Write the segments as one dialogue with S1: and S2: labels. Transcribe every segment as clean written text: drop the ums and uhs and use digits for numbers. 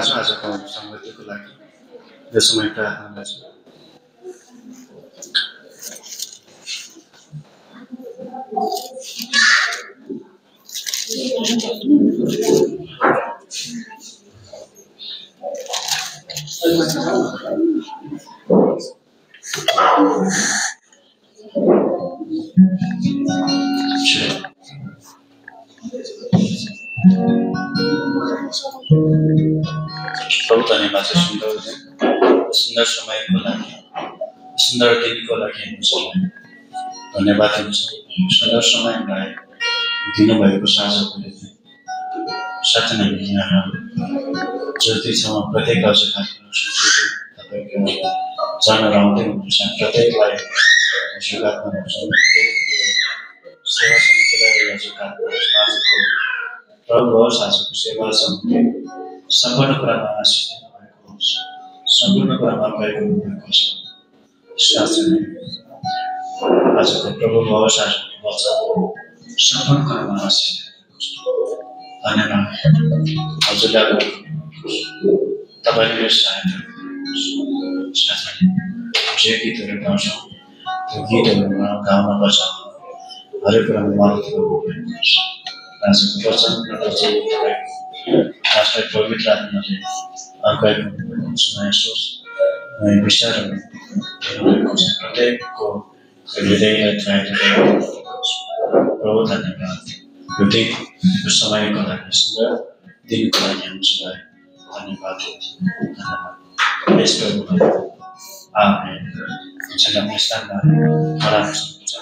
S1: चाहन्छु आजको संगतिको लागि यो समय प्रार्थना गर्छु। प्रभु धन्यवाद छ सुन्दर समयको लागि, सुन्दर दिनको लागि हामीलाई धन्यवाद दिन्छ। सुन्दर समय हामीलाई दिनुभएको साँझको लागि साथै नै यहाँ ज्योति छौँ प्रत्येक राज्य तपाईँको जानर आउँदै हुनुहुन्छ प्रत्येकलाई शुभकामना गर्छु। सेवा समितिलाई आजको प्रभु होस्, आजको सेवा समिति सम्पूर्ण कुरामा आशिष दिनुभएको होस्, सम्पूर्ण कुरामा गएको हुनुभएको छ। शास्त्री आजको प्रभु होस्, आजको वचन सम्पूर्ण कुरामा आशिष दिनुभएको छ। धन्यवाद हजुरलाई तपाईँले सहायता साथै जे गीतहरू गाउँछौँ त्यो गीतहरूमा गाउन बजाउन हरेक कुरामा मद्दत गर्नुपर्छ। आजको वचन र वचन आजलाई पवित्र आत्माले अर्काको नयाँ सोच नयाँ विचारहरू प्रत्येकको हृदयलाई त्रायित प्रभु धन्यवाद। यो दिनको समयको लागि सुन्दर दिनको लागि हामीलाई धन्यवाद यस प्रभुलाई आमेन। आफ्नो स्थानमा खडा हुनुहुन्छ।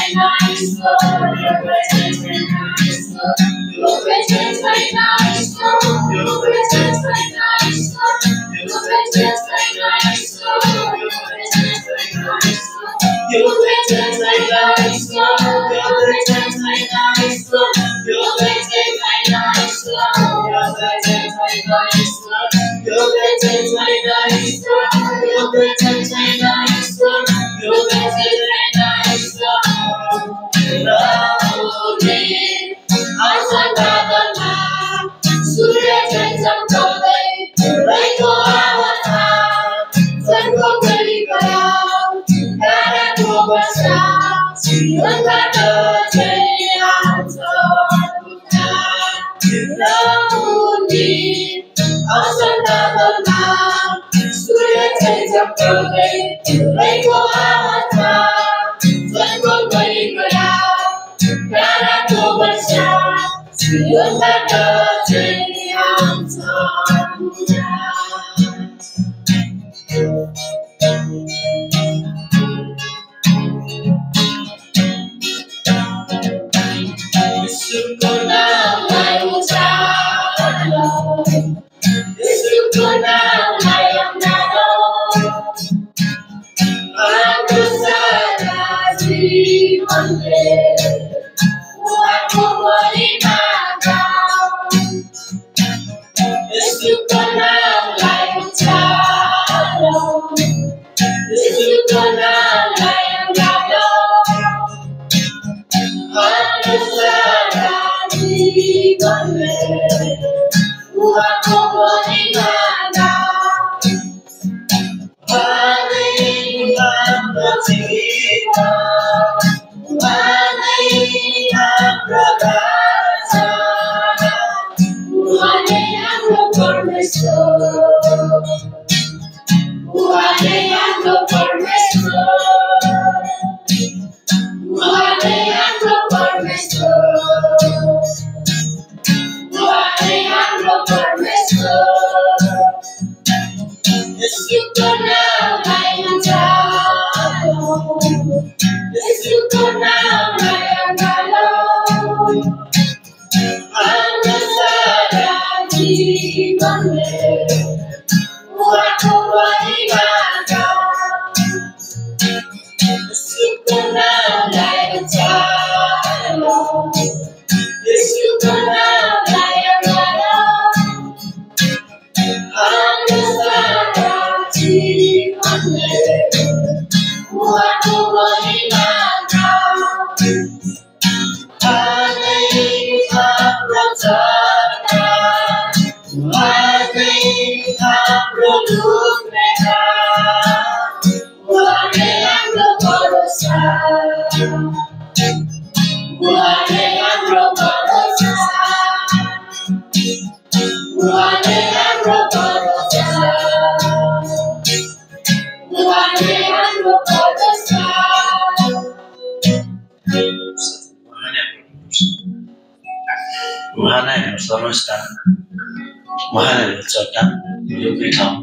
S2: उहाँलाई हाम्रो सर्वस्थान, उहाँलाई हाम्रो चट्टान यो ठाउँ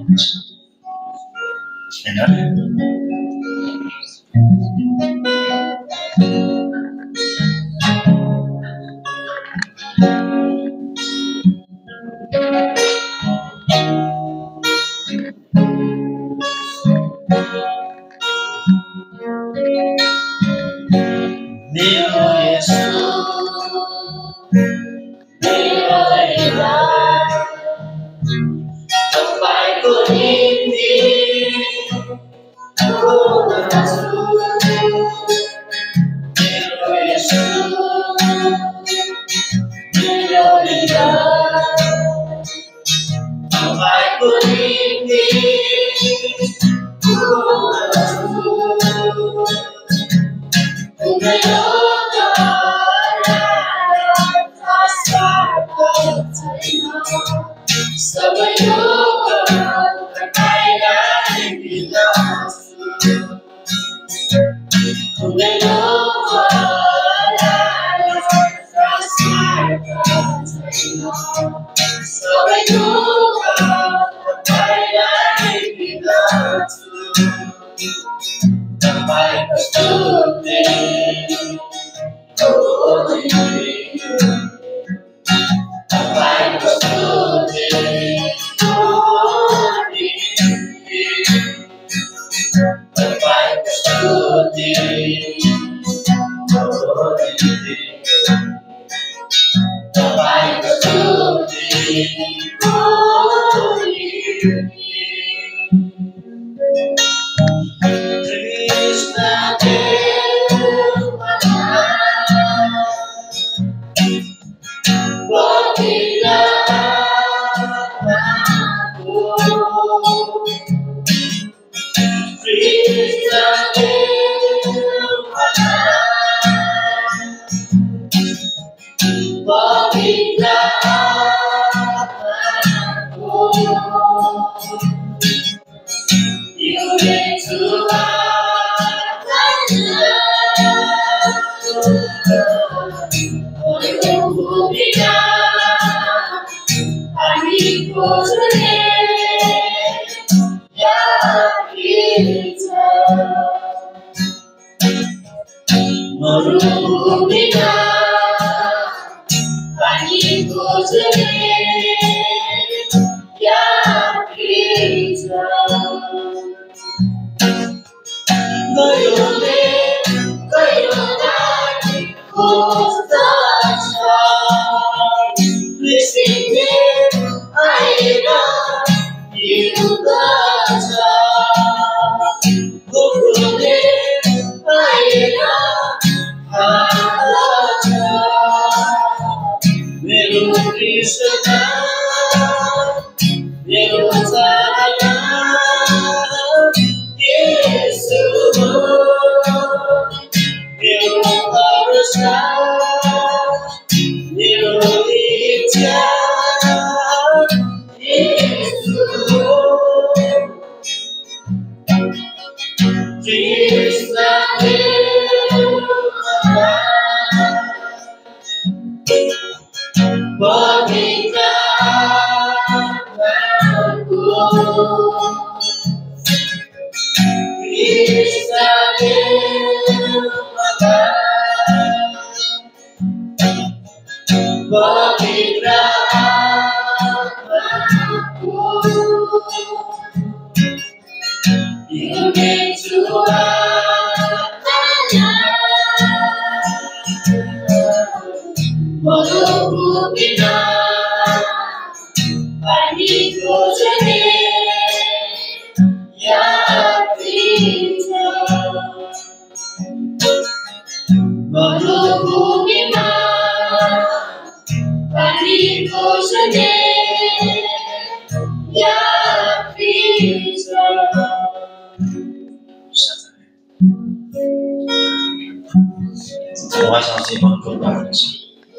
S2: उहाँसँग जीवनको बाटो छ।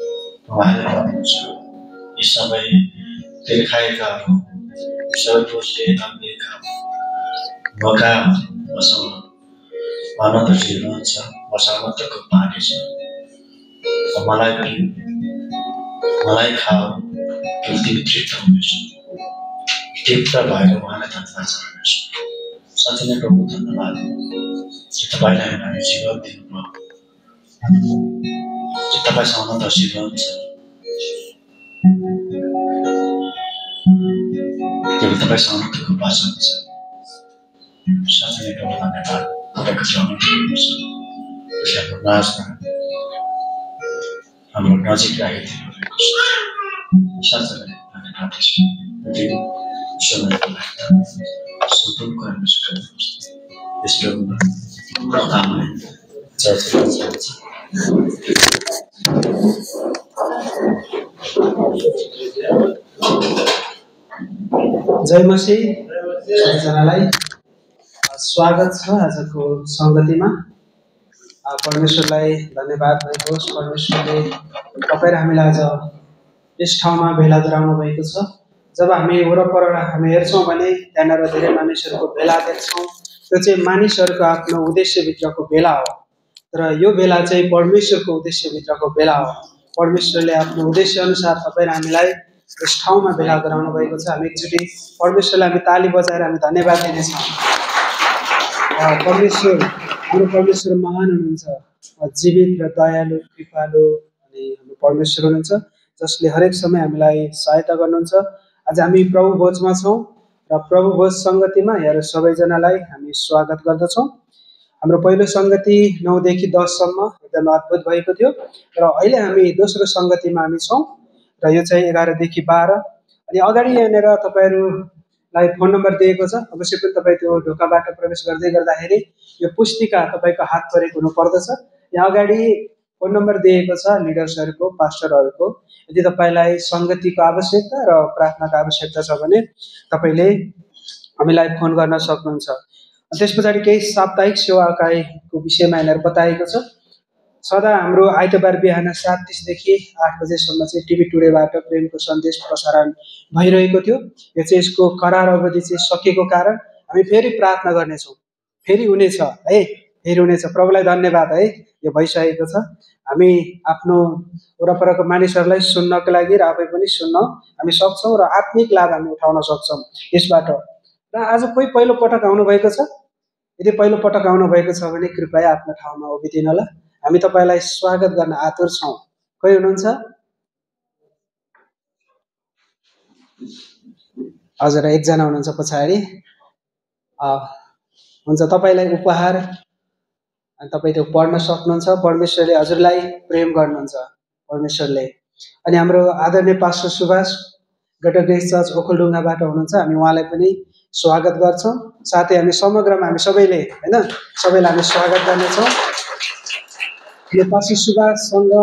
S2: उहाँले भन्नुहुन्छ यी सबै तिर्खाएकाहरू सबै दोषले नम्बिएका मका मसँग भन्न त जिर्नुहुन्छ मसँग मात्रको पानी छ मलाई खाऊ कि तिमी तृप्त हुनेछ। तृप्त भएर उहाँलाई धन्यवाद चढाउनेछ। साँच्चै नै प्रभु धन्यवाद तपाईँलाई हामीले जीवन दिनुभयो। तपाईँसँग मात्र जीवन छ। केवल तपाईँसँग मात्रको वचन छ। साँच्चै नै प्रभु धन्यवाद तपाईँको चरण दिनुपर्छ। हाम्रो नाचमा हाम्रो नजिक राखिदिनु भएको छ। साँच्चै नै धन्यवाद दिनु समयको लागि सम्पूर्ण गर्न सक्नुहुन्छ। यस प्रभुमा आमेन।
S3: जय मसीह सबैजनालाई स्वागत छ आजको संगतिमा। परमेश्वरलाई धन्यवाद भएको होस्। परमेश्वरले तपाईँ र हामीलाई आज यस ठाउँमा भेला गराउनु भएको छ। जब हामी वरपर हामी हेर्छौँ भने त्यहाँनिर धेरै मानिसहरूको भेला देख्छौँ। त्यो चाहिँ मानिसहरूको आफ्नो उद्देश्यभित्रको भेला हो। तर यो भेला चाहिँ परमेश्वरको उद्देश्यभित्रको भेला हो। परमेश्वरले आफ्नो उद्देश्य अनुसार तपाईँ र हामीलाई यस ठाउँमा भेला गराउनु भएको छ। हामी एकचोटि परमेश्वरलाई हामी ताली बजाएर हामी धन्यवाद दिनेछौँ। हाम्रो परमेश्वर महान हुनुहुन्छ, जीवित र दयालु कृपालु अनि हाम्रो परमेश्वर हुनुहुन्छ जसले हरेक समय हामीलाई सहायता गर्नुहुन्छ। आज हामी प्रभु भोजमा छौँ र प्रभु भोज सङ्गतिमा यहाँ सबैजनालाई हामी स्वागत गर्दछौँ। हाम्रो पहिलो सङ्गति 9 देखि 10 सम्म एकदम अद्भुत भएको थियो र अहिले हामी दोस्रो सङ्गतिमा हामी छौँ र यो चाहिँ 11 देखि 12। अनि अगाडि यहाँनिर तपाईँहरूलाई फोन नम्बर दिएको छ। अवश्य पनि तपाईँ त्यो ढोकाबाट प्रवेश गर्दै गर्दाखेरि यो पुस्तिका तपाईँको हात परेको हुनुपर्दछ। यहाँ अगाडि फोन नम्बर दिएको छ लिडर्सहरूको, पास्टरहरूको। यदि तपाईँलाई सङ्गतिको आवश्यकता र प्रार्थनाको आवश्यकता छ भने तपाईँले हामीलाई फोन गर्न सक्नुहुन्छ। त्यस पछाडि केही साप्ताहिक सेवाकाईको विषयमा यहाँनिर बताएको छ। सदा हाम्रो आइतबार बिहान 7:30 देखि 8 बजेसम्म चाहिँ टिभी टुडेबाट प्रेमको सन्देश प्रसारण भइरहेको थियो। यो चाहिँ यसको करार अवधि चाहिँ सकेको कारण हामी फेरि प्रार्थना गर्नेछौँ। फेरि हुनेछ है, फेरि हुनेछ। प्रभुलाई धन्यवाद है, यो भइसकेको छ। हामी आफ्नो वरपरको मानिसहरूलाई सुन्नको लागि र आफै पनि सुन्न हामी सक्छौँ र आत्मिक लाभ हामी उठाउन सक्छौँ यसबाट। र आज कोही पहिलो पटक आउनुभएको छ? यदि पहिलो पटक आउनुभएको छ भने कृपया आफ्नो ठाउँमा उभिदिनु होला। हामी तपाईँलाई स्वागत गर्न आतुर छौँ। कोही हुनुहुन्छ? हजुर, एकजना हुनुहुन्छ पछाडि। हुन्छ, तपाईँलाई उपहार अनि तपाईँ त्यो पढ्न सक्नुहुन्छ। परमेश्वरले हजुरलाई प्रेम गर्नुहुन्छ, परमेश्वरले। अनि हाम्रो आदरणीय pastor Subhash greater grace church ओखलढुङ्गाबाट हुनुहुन्छ। हामी उहाँलाई पनि स्वागत गर्छौँ। साथै हामी समग्रमा हामी सबैले होइन, सबैलाई हामी स्वागत गर्नेछौँ। यो पास्टर सुभाषसँग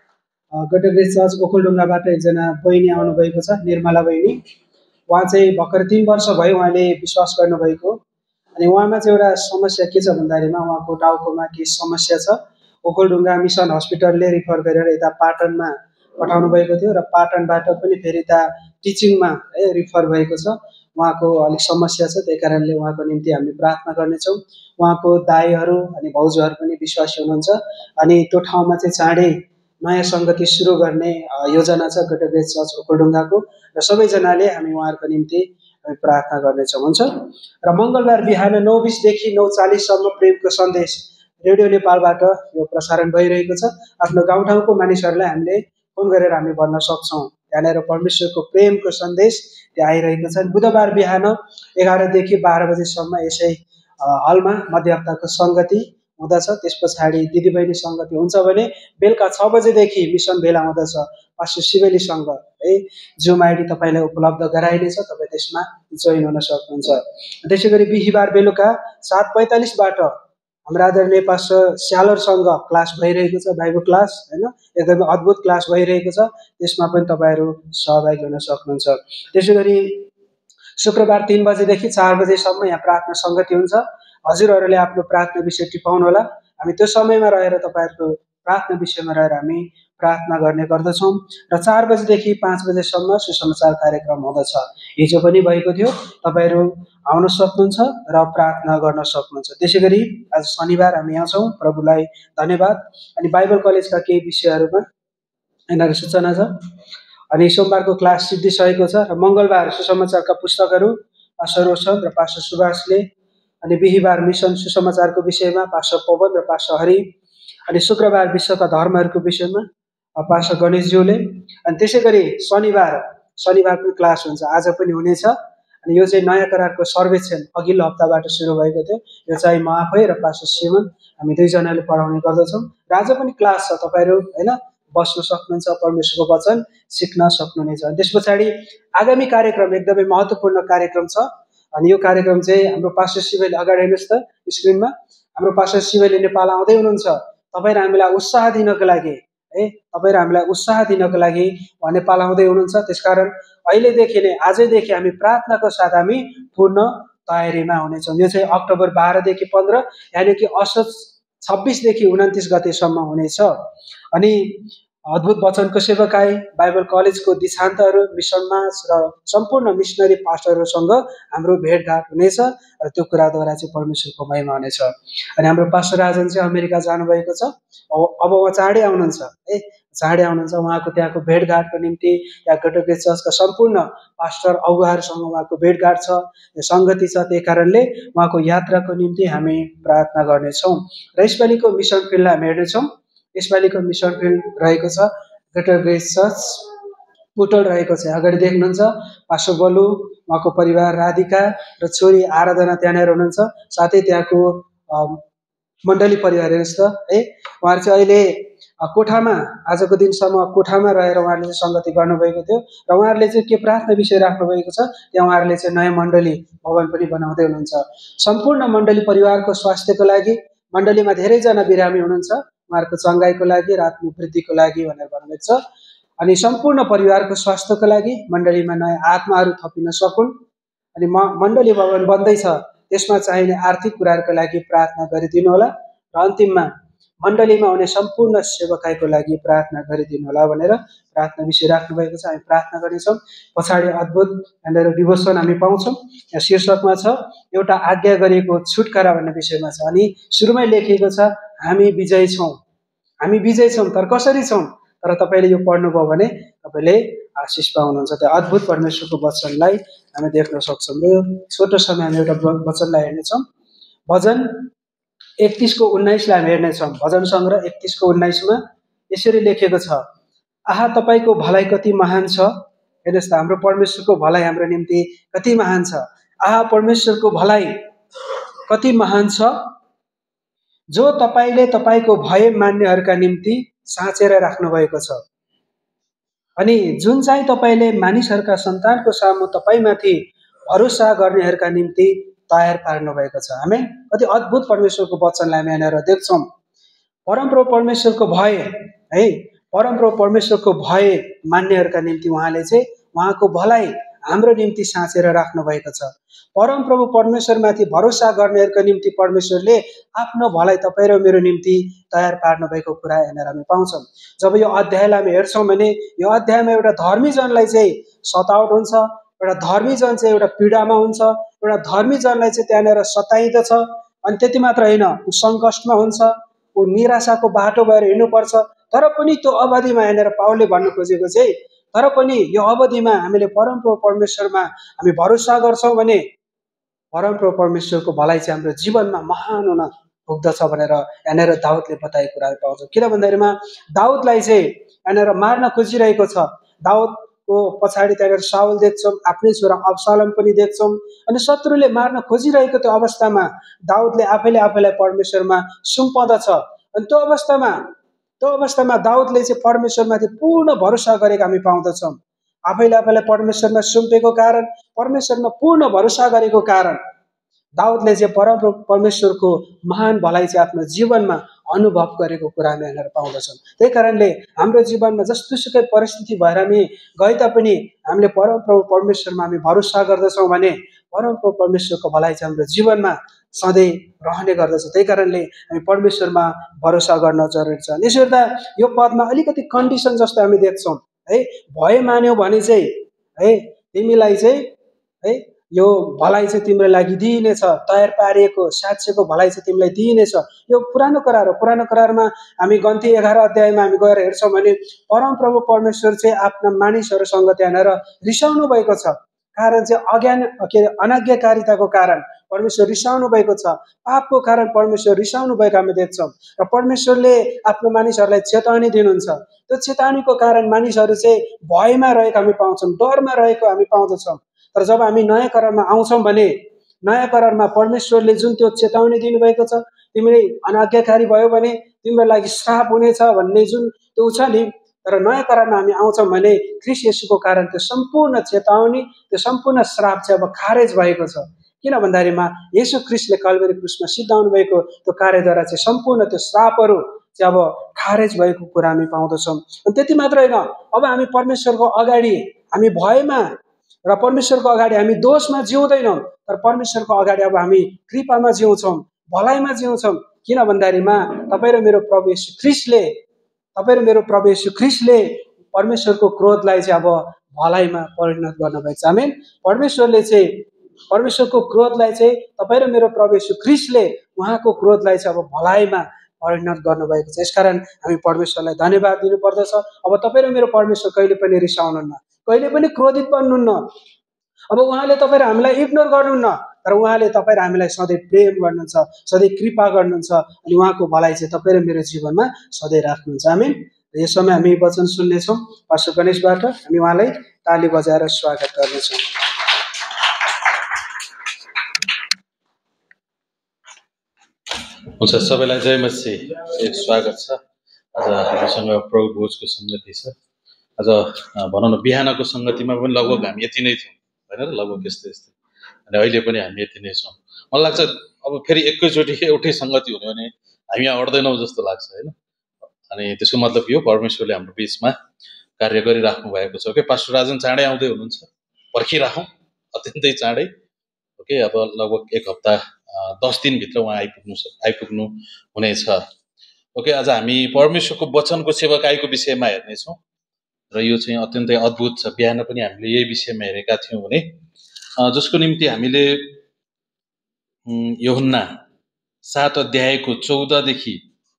S3: ग्रेटर ग्रेस चर्च ओखलढुङ्गाबाट एकजना बहिनी आउनुभएको छ, निर्मला बहिनी। उहाँ चाहिँ भर्खर 3 वर्ष भयो उहाँले विश्वास गर्नुभएको। अनि उहाँमा चाहिँ एउटा समस्या के छ भन्दाखेरिमा उहाँको टाउकोमा केही समस्या छ। ओखलढुङ्गा मिसन हस्पिटलले रिफर गरेर यता पाटनमा पठाउनु भएको थियो र पाटनबाट पनि फेरि यता टिचिङमा है रिफर भएको छ। उहाँको अलिक समस्या छ, त्यही कारणले उहाँको निम्ति हामी प्रार्थना गर्नेछौँ। उहाँको दाइहरू अनि भाउजूहरू पनि विश्वासी हुनुहुन्छ। अनि त्यो ठाउँमा चाहिँ चाँडै नयाँ सङ्गति सुरु गर्ने योजना छ ग्रेटर ग्रेस चर्च ओखलढुङ्गाको र सबैजनाले हामी उहाँहरूको निम्ति हामी प्रार्थना गर्नेछौँ। हुन्छ। र मङ्गलबार बिहान 9:20 देखि 9:40सम्म प्रेमको सन्देश रेडियो नेपालबाट यो प्रसारण भइरहेको छ। आफ्नो गाउँठाउँको मानिसहरूलाई हामीले फोन गरेर हामी भन्न सक्छौँ। त्यहाँनिर परमेश्वरको प्रेमको सन्देश त्यहाँ आइरहेको छ। बुधबार बिहान 11 देखि 12 बजेसम्म यसै हलमा मध्य हप्ताको सङ्गति हुँदछ। त्यस पछाडि दिदीबहिनी सङ्गति हुन्छ भने बेलुका 6 बजेदेखि मिसन भेला हुँदछ पास्टर शिवेलीसँग है। जुम आइडी तपाईँलाई उपलब्ध गराइनेछ, तपाईँ त्यसमा जोइन हुन सक्नुहुन्छ। त्यसै गरी बिहिबार बेलुका 7:45बाट हाम्रो आदरणीय पास्टर स्यालरसँग क्लास भइरहेको छ, बाइबल क्लास होइन, एकदमै अद्भुत क्लास भइरहेको छ। त्यसमा पनि तपाईँहरू सहभागी हुन सक्नुहुन्छ। त्यसै गरी शुक्रबार 3 बजेदेखि 4 बजेसम्म यहाँ प्रार्थना सङ्गति हुन्छ। हजुरहरूले आफ्नो प्रार्थना विषय टिपाउनु होला। हामी त्यो समयमा रहेर तपाईँहरूको प्रार्थना विषयमा रहेर हामी प्रार्थना गर्ने गर्दछौँ। र 4 बजेदेखि 5 बजेसम्म सुसमाचार कार्यक्रम हुँदछ। हिजो पनि भएको थियो। तपाईँहरू आउन सक्नुहुन्छ र प्रार्थना गर्न सक्नुहुन्छ। त्यसै गरी आज शनिबार हामी यहाँ छौँ, प्रभुलाई धन्यवाद। अनि बाइबल कलेजका केही विषयहरूमा यिनीहरू सूचना छ। अनि सोमबारको क्लास सिद्धिसकेको छ र मङ्गलबार सुसमाचारका पुस्तकहरू पास्टर रोशन र पास्टर सुभाषले, अनि बिहिबार मिसन सुसमाचारको विषयमा पास्टर पवन र पास्टर हरि, अनि शुक्रबार विश्वका धर्महरूको विषयमा पास्टर गणेशज्यूले, अनि त्यसै गरी शनिबार पनि क्लास हुन्छ, आज पनि हुनेछ। अनि यो चाहिँ नयाँ करारको सर्वेक्षण अघिल्लो हप्ताबाट सुरु भएको थियो। यो चाहिँ म आफै र पास्टर सिमन हामी दुईजनाले पढाउने गर्दछौँ। र आज पनि क्लास छ, तपाईँहरू होइन बस्न सक्नुहुन्छ, परमेश्वरको वचन सिक्न सक्नुहुनेछ। त्यस पछाडि आगामी कार्यक्रम एकदमै महत्त्वपूर्ण कार्यक्रम छ। अनि यो कार्यक्रम चाहिँ हाम्रो पास्टर शिवेली, अगाडि हेर्नुहोस् त स्क्रिनमा, हाम्रो पास्टर शिवेली नेपाल आउँदै हुनुहुन्छ। तपाईँ र हामीलाई उत्साह दिनको लागि है, तपाईँ र हामीलाई उत्साह दिनको लागि उहाँ नेपाल आउँदै हुनुहुन्छ। त्यसकारण अहिलेदेखि नै, आजैदेखि हामी प्रार्थनाको साथ हामी पूर्ण तयारीमा हुनेछौँ। यो चाहिँ अक्टोबर 12 देखि 15 यानि कि असोज 26 देखि 29 गतेसम्म हुनेछ। अनि अद्भुत वचनको सेवकाई, बाइबल कलेजको दीक्षान्तहरू, मिसन मार्च र सम्पूर्ण मिसनरी पास्टरहरूसँग हाम्रो भेटघाट हुनेछ र त्यो कुराद्वारा चाहिँ परमेश्वरको महिमा हुनेछ। अनि हाम्रो पास्टर राजन चाहिँ अमेरिका जानुभएको छ। अब उहाँ चाँडै आउनुहुन्छ है, चाँडै आउनुहुन्छ। उहाँको त्यहाँको भेटघाटको निम्ति यहाँ ग्रेटर ग्रेस चर्चका सम्पूर्ण पास्टर अगुवाहरूसँग उहाँको भेटघाट छ, सङ्गति छ। त्यही कारणले उहाँको यात्राको निम्ति हामी प्रार्थना गर्नेछौँ। र यसपालिको मिसन फिल्डलाई हामी हेर्नेछौँ। यसपालिको मिसन फिल्ड रहेको छ ग्रेटर ग्रेस चर्च पुटल रहेको छ। अगाडि देख्नुहुन्छ पास्टर बलु, उहाँको परिवार, राधिका र छोरी आराधना त्यहाँनिर हुनुहुन्छ। साथै त्यहाँको मण्डली परिवार हेर्नुहोस् त है, उहाँहरू चाहिँ अहिले कोठामा आजको दिनसम्म कोठामा रहेर उहाँहरूले चाहिँ सङ्गति गर्नुभएको थियो र उहाँहरूले चाहिँ के प्रार्थना विषय राख्नुभएको छ, त्यहाँ उहाँहरूले चाहिँ नयाँ मण्डली भवन पनि बनाउँदै हुनुहुन्छ। सम्पूर्ण मण्डली परिवारको स्वास्थ्यको लागि, मण्डलीमा धेरैजना बिरामी हुनुहुन्छ, उहाँहरूको चङ्गाइको लागि र आत्मिक वृद्धिको लागि भनेर भन्नुभएको छ। अनि सम्पूर्ण परिवारको स्वास्थ्यको लागि, मण्डलीमा नयाँ आत्माहरू थपिन सकुन्, अनि मण्डली भवन बन्दैछ त्यसमा चाहिने आर्थिक कुराहरूको लागि प्रार्थना गरिदिनु होला र अन्तिममा मण्डलीमा हुने सम्पूर्ण सेवकाईको लागि प्रार्थना गरिदिनु होला भनेर प्रार्थना विषय राख्नुभएको छ। हामी प्रार्थना गर्नेछौँ। पछाडि अद्भुत भनेर डिभोसन हामी पाउँछौँ। यहाँ शीर्षकमा छ एउटा आज्ञा गरिएको छुटकारा भन्ने विषयमा छ, अनि सुरुमै लेखिएको छ हामी विजयी छौँ, हामी विजयी छौँ। तर कसरी छौँ? तर तपाईँले यो पढ्नुभयो भने तपाईँले आशिष पाउनुहुन्छ। त्यो अद्भुत परमेश्वरको वचनलाई हामी देख्न सक्छौँ। यो छोटो समय हामी एउटा वचनलाई हेर्नेछौँ। भजन 31:19 हामी हेर्नेछौँ। भजन सङ्ग्रह 31:19 यसरी लेखेको छ, आहा तपाईँको भलाइ कति महान छ। हेर्नुहोस् त, हाम्रो परमेश्वरको भलाइ हाम्रो निम्ति कति महान छ। आहा परमेश्वरको भलाइ कति महान छ, जो तपाईँले तपाईँको भय मान्नेहरूका निम्ति साँचेर राख्नुभएको छ, अनि जुन चाहिँ तपाईँले मानिसहरूका सन्तानको सामु तपाईँमाथि भरोसा गर्नेहरूका निम्ति तयार पार्नु भएको छ। हामी कति अद्भुत परमेश्वरको वचनलाई हामी यहाँनिर देख्छौँ। परमप्रभु परमेश्वरको भय है, परमप्रभु परमेश्वरको भय मान्नेहरूका निम्ति उहाँले चाहिँ उहाँको भलाइ हाम्रो निम्ति साँचेर राख्नु भएको छ। परमप्रभु परमेश्वरमाथि भरोसा गर्नेहरूका निम्ति परमेश्वरले आफ्नो भलाइ तपाईँ र मेरो निम्ति तयार पार्नु भएको कुरा यहाँनिर हामी पाउँछौँ। जब यो अध्यायलाई हामी हेर्छौँ भने यो अध्यायमा एउटा धर्मीजनलाई चाहिँ सतावट हुन्छ, एउटा धर्मीजन चाहिँ एउटा पीडामा हुन्छ, एउटा धर्मीजनलाई चाहिँ त्यहाँनिर सताइँदछ। अनि त्यति मात्र होइन, ऊ सङ्कष्टमा हुन्छ, ऊ निराशाको बाटो भएर हिँड्नुपर्छ। तर पनि त्यो अवधिमा यहाँनिर पावलले भन्नु खोजेको चाहिँ तर पनि यो अवधिमा हामीले परमप्रभु परमेश्वरमा हामी भरोसा गर्छौँ भने परमप्रभु परमेश्वरको भलाइ चाहिँ हाम्रो जीवनमा महान हुन पुग्दछ भनेर यहाँनिर दाउदले बताएको कुराहरू पाउँछौँ। किन भन्दाखेरिमा दाउदलाई चाहिँ यहाँनिर मार्न खोजिरहेको छ। दाउदको पछाडि त्यहाँनिर साउल देख्छौँ, आफ्नै छोरा अब्सलोम पनि देख्छौँ, अनि शत्रुले मार्न खोजिरहेको त्यो अवस्थामा दाउदले आफैलाई परमेश्वरमा सुम्पदछ। अनि त्यो अवस्थामा दाउदले चाहिँ परमेश्वरमाथि पूर्ण भरोसा गरेको हामी पाउँदछौँ। आफैलाई परमेश्वरमा सुम्पेको कारण, परमेश्वरमा पूर्ण भरोसा गरेको कारण दाउदले चाहिँ परमेश्वरको महान भलाइ चाहिँ आफ्नो जीवनमा अनुभव गरेको कुरा हामी यहाँनिर पाउँदछौँ। त्यही कारणले हाम्रो जीवनमा जस्तोसुकै परिस्थिति भएर हामी गए तापनि हामीले परमप्रभु परमेश्वरमा हामी भरोसा गर्दछौँ भने परमप्रभु परमेश्वरको भलाइ चाहिँ हाम्रो जीवनमा सधैँ रहने गर्दछ। त्यही कारणले हामी परमेश्वरमा भरोसा गर्न जरुरी छ। यसो हेर्दा यो पदमा अलिकति कन्डिसन जस्तो हामी देख्छौँ है। भय मान्यौ भने चाहिँ है तिमीलाई चाहिँ है यो भलाइ चाहिँ तिम्रो लागि दिइनेछ, तयार पारिएको साँचेको भलाइ चाहिँ तिमीलाई दिइनेछ। यो पुरानो करार हो। पुरानो करारमा हामी गन्ती 11 अध्यायमा हामी गएर हेर्छौँ भने परमप्रभु परमेश्वर चाहिँ आफ्ना मानिसहरूसँग त्यहाँनिर रिसाउनु भएको छ। कारण चाहिँ अनाज्ञाकारिताको कारण परमेश्वर रिसाउनु भएको छ। पापको कारण परमेश्वर रिसाउनु भएको हामी देख्छौँ र परमेश्वरले आफ्नो मानिसहरूलाई चेतावनी दिनुहुन्छ। त्यो चेतावनीको कारण मानिसहरू चाहिँ भयमा रहेको हामी पाउँछौँ, डरमा रहेको हामी पाउँदछौँ। तर जब हामी नयाँ करारमा आउँछौँ भने नयाँ करारमा परमेश्वरले जुन त्यो चेतावनी दिनुभएको छ, तिमीले अनाज्ञाकारी भयो भने तिम्रो लागि श्राप हुनेछ भन्ने जुन त्यो छ नि, तर नयाँ करारमा हामी आउँछौँ भने ख्रीष्ट येशूको कारण त्यो सम्पूर्ण चेतावनी, त्यो सम्पूर्ण श्राप चाहिँ अब खारेज भएको छ। किन भन्दाखेरिमा येशू ख्रीष्टले कल्भरी क्रुसमा सिद्धाउनु भएको त्यो कार्यद्वारा चाहिँ सम्पूर्ण त्यो श्रापहरू चाहिँ अब खारेज भएको कुरा हामी पाउँदछौँ। अनि त्यति मात्र होइन, अब हामी परमेश्वरको अगाडि हामी भयमा र परमेश्वरको अगाडि हामी दोषमा जिउँदैनौँ, तर परमेश्वरको अगाडि अब हामी कृपामा जिउँछौँ, भलाइमा जिउँछौँ। किन भन्दाखेरिमा तपाईँ र मेरो प्रभु येशू ख्रीष्टले परमेश्वरको क्रोधलाई चाहिँ अब भलाइमा परिणत गर्नुभएको छ। आमेन। परमेश्वरको क्रोधलाई चाहिँ तपाईँ र मेरो प्रभु येशू ख्रीष्टले उहाँको क्रोधलाई चाहिँ अब भलाइमा परिणत गर्नुभएको छ। यसकारण हामी परमेश्वरलाई धन्यवाद दिनुपर्दछ। अब तपाईँ र मेरो परमेश्वर कहिले पनि रिसाउनुहुन्न, कहिले पनि क्रोधित बन्नुहुन्न। अब उहाँले तपाईँ र हामीलाई इग्नोर गर्नुहुन्न, तर उहाँले तपाईँ र हामीलाई सधैँ प्रेम गर्नुहुन्छ, सधैँ कृपा गर्नुहुन्छ, अनि उहाँको भलाइ चाहिँ तपाईँ र मेरो जीवनमा सधैँ राख्नुहुन्छ। आमेन। यस समय हामी वचन सुन्नेछौँ पास्टर गणेशबाट। हामी उहाँलाई ताली बजाएर स्वागत गर्नेछौँ।
S4: हुन्छ सबैलाई जय मसीह स्वागत छ। आज हामीसँग प्रभु भोजको सङ्गति छ। आज भनौँ न बिहानको सङ्गतिमा पनि लगभग हामी यति नै थियौँ होइन र, लगभग यस्तै यस्तै, अनि अहिले पनि हामी यति नै छौँ। मलाई लाग्छ अब फेरि एकैचोटि एउटै सङ्गति हुने भने हामी यहाँ अड्दैनौँ जस्तो लाग्छ होइन। अनि त्यसको मतलब यो परमेश्वरले हाम्रो बिचमा कार्य गरिराख्नु भएको छ। ओके, पास्टर राजन चाँडै आउँदै हुनुहुन्छ, पर्खिराखौँ अत्यन्तै चाँडै। ओके, अब लगभग एक हप्ता 10 दिनभित्र उहाँ आइपुग्नु हुनेछ। ओके, आज हामी परमेश्वरको वचनको सेवकाईको विषयमा हेर्नेछौँ र यो चाहिँ अत्यन्तै अद्भुत छ। बिहान पनि हामीले यही विषयमा हेरेका थियौँ भने जसको निम्ति हामीले यूहन्ना 7 अध्यायको 14 देखि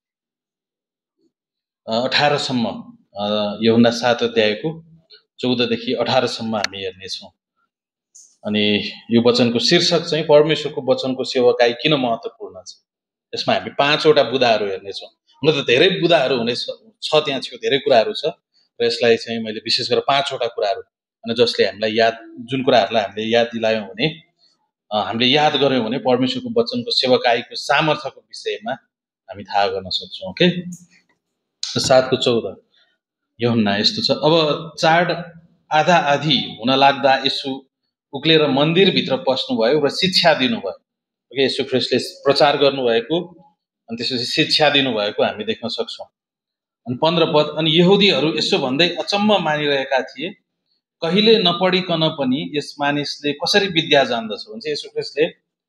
S4: 18 सम्म, यूहन्ना 7 अध्यायको 14 देखि 18 सम्म हामी हेर्नेछौँ। अनि यो वचनको शीर्षक चाहिँ परमेश्वरको वचनको सेवकाई किन महत्त्वपूर्ण छ। यसमा हामी 5 वटा बुँदाहरू हेर्नेछौँ। हुन त धेरै बुँदाहरू हुने छ, त्यहाँ छेउ धेरै कुराहरू छ र यसलाई चाहिँ मैले विशेष गरेर 5 वटा कुराहरू, अनि जसले हामीलाई याद, जुन कुराहरूलाई हामीले याद दिलायौँ भने, हामीले याद गऱ्यौँ भने परमेश्वरको वचनको सेवकाईको सामर्थ्यको विषयमा हामी थाहा गर्न सक्छौँ। ओके, 7को 14 यूहन्ना यस्तो छ। अब चाड आधा आधी हुन लाग्दा यसु उक्लेर मन्दिरभित्र पस्नुभयो र शिक्षा दिनुभयो। ओके, यसु ख्रीष्टले प्रचार गर्नुभएको अनि त्यसपछि शिक्षा दिनुभएको हामी देख्न सक्छौँ। अनि 15 पद, अनि यहुदीहरू यसो भन्दै अचम्म मानिरहेका थिए, कहिले नपढिकन पनि यस मानिसले कसरी विद्या जान्दछ भन्छ। यसु ख्रीष्टले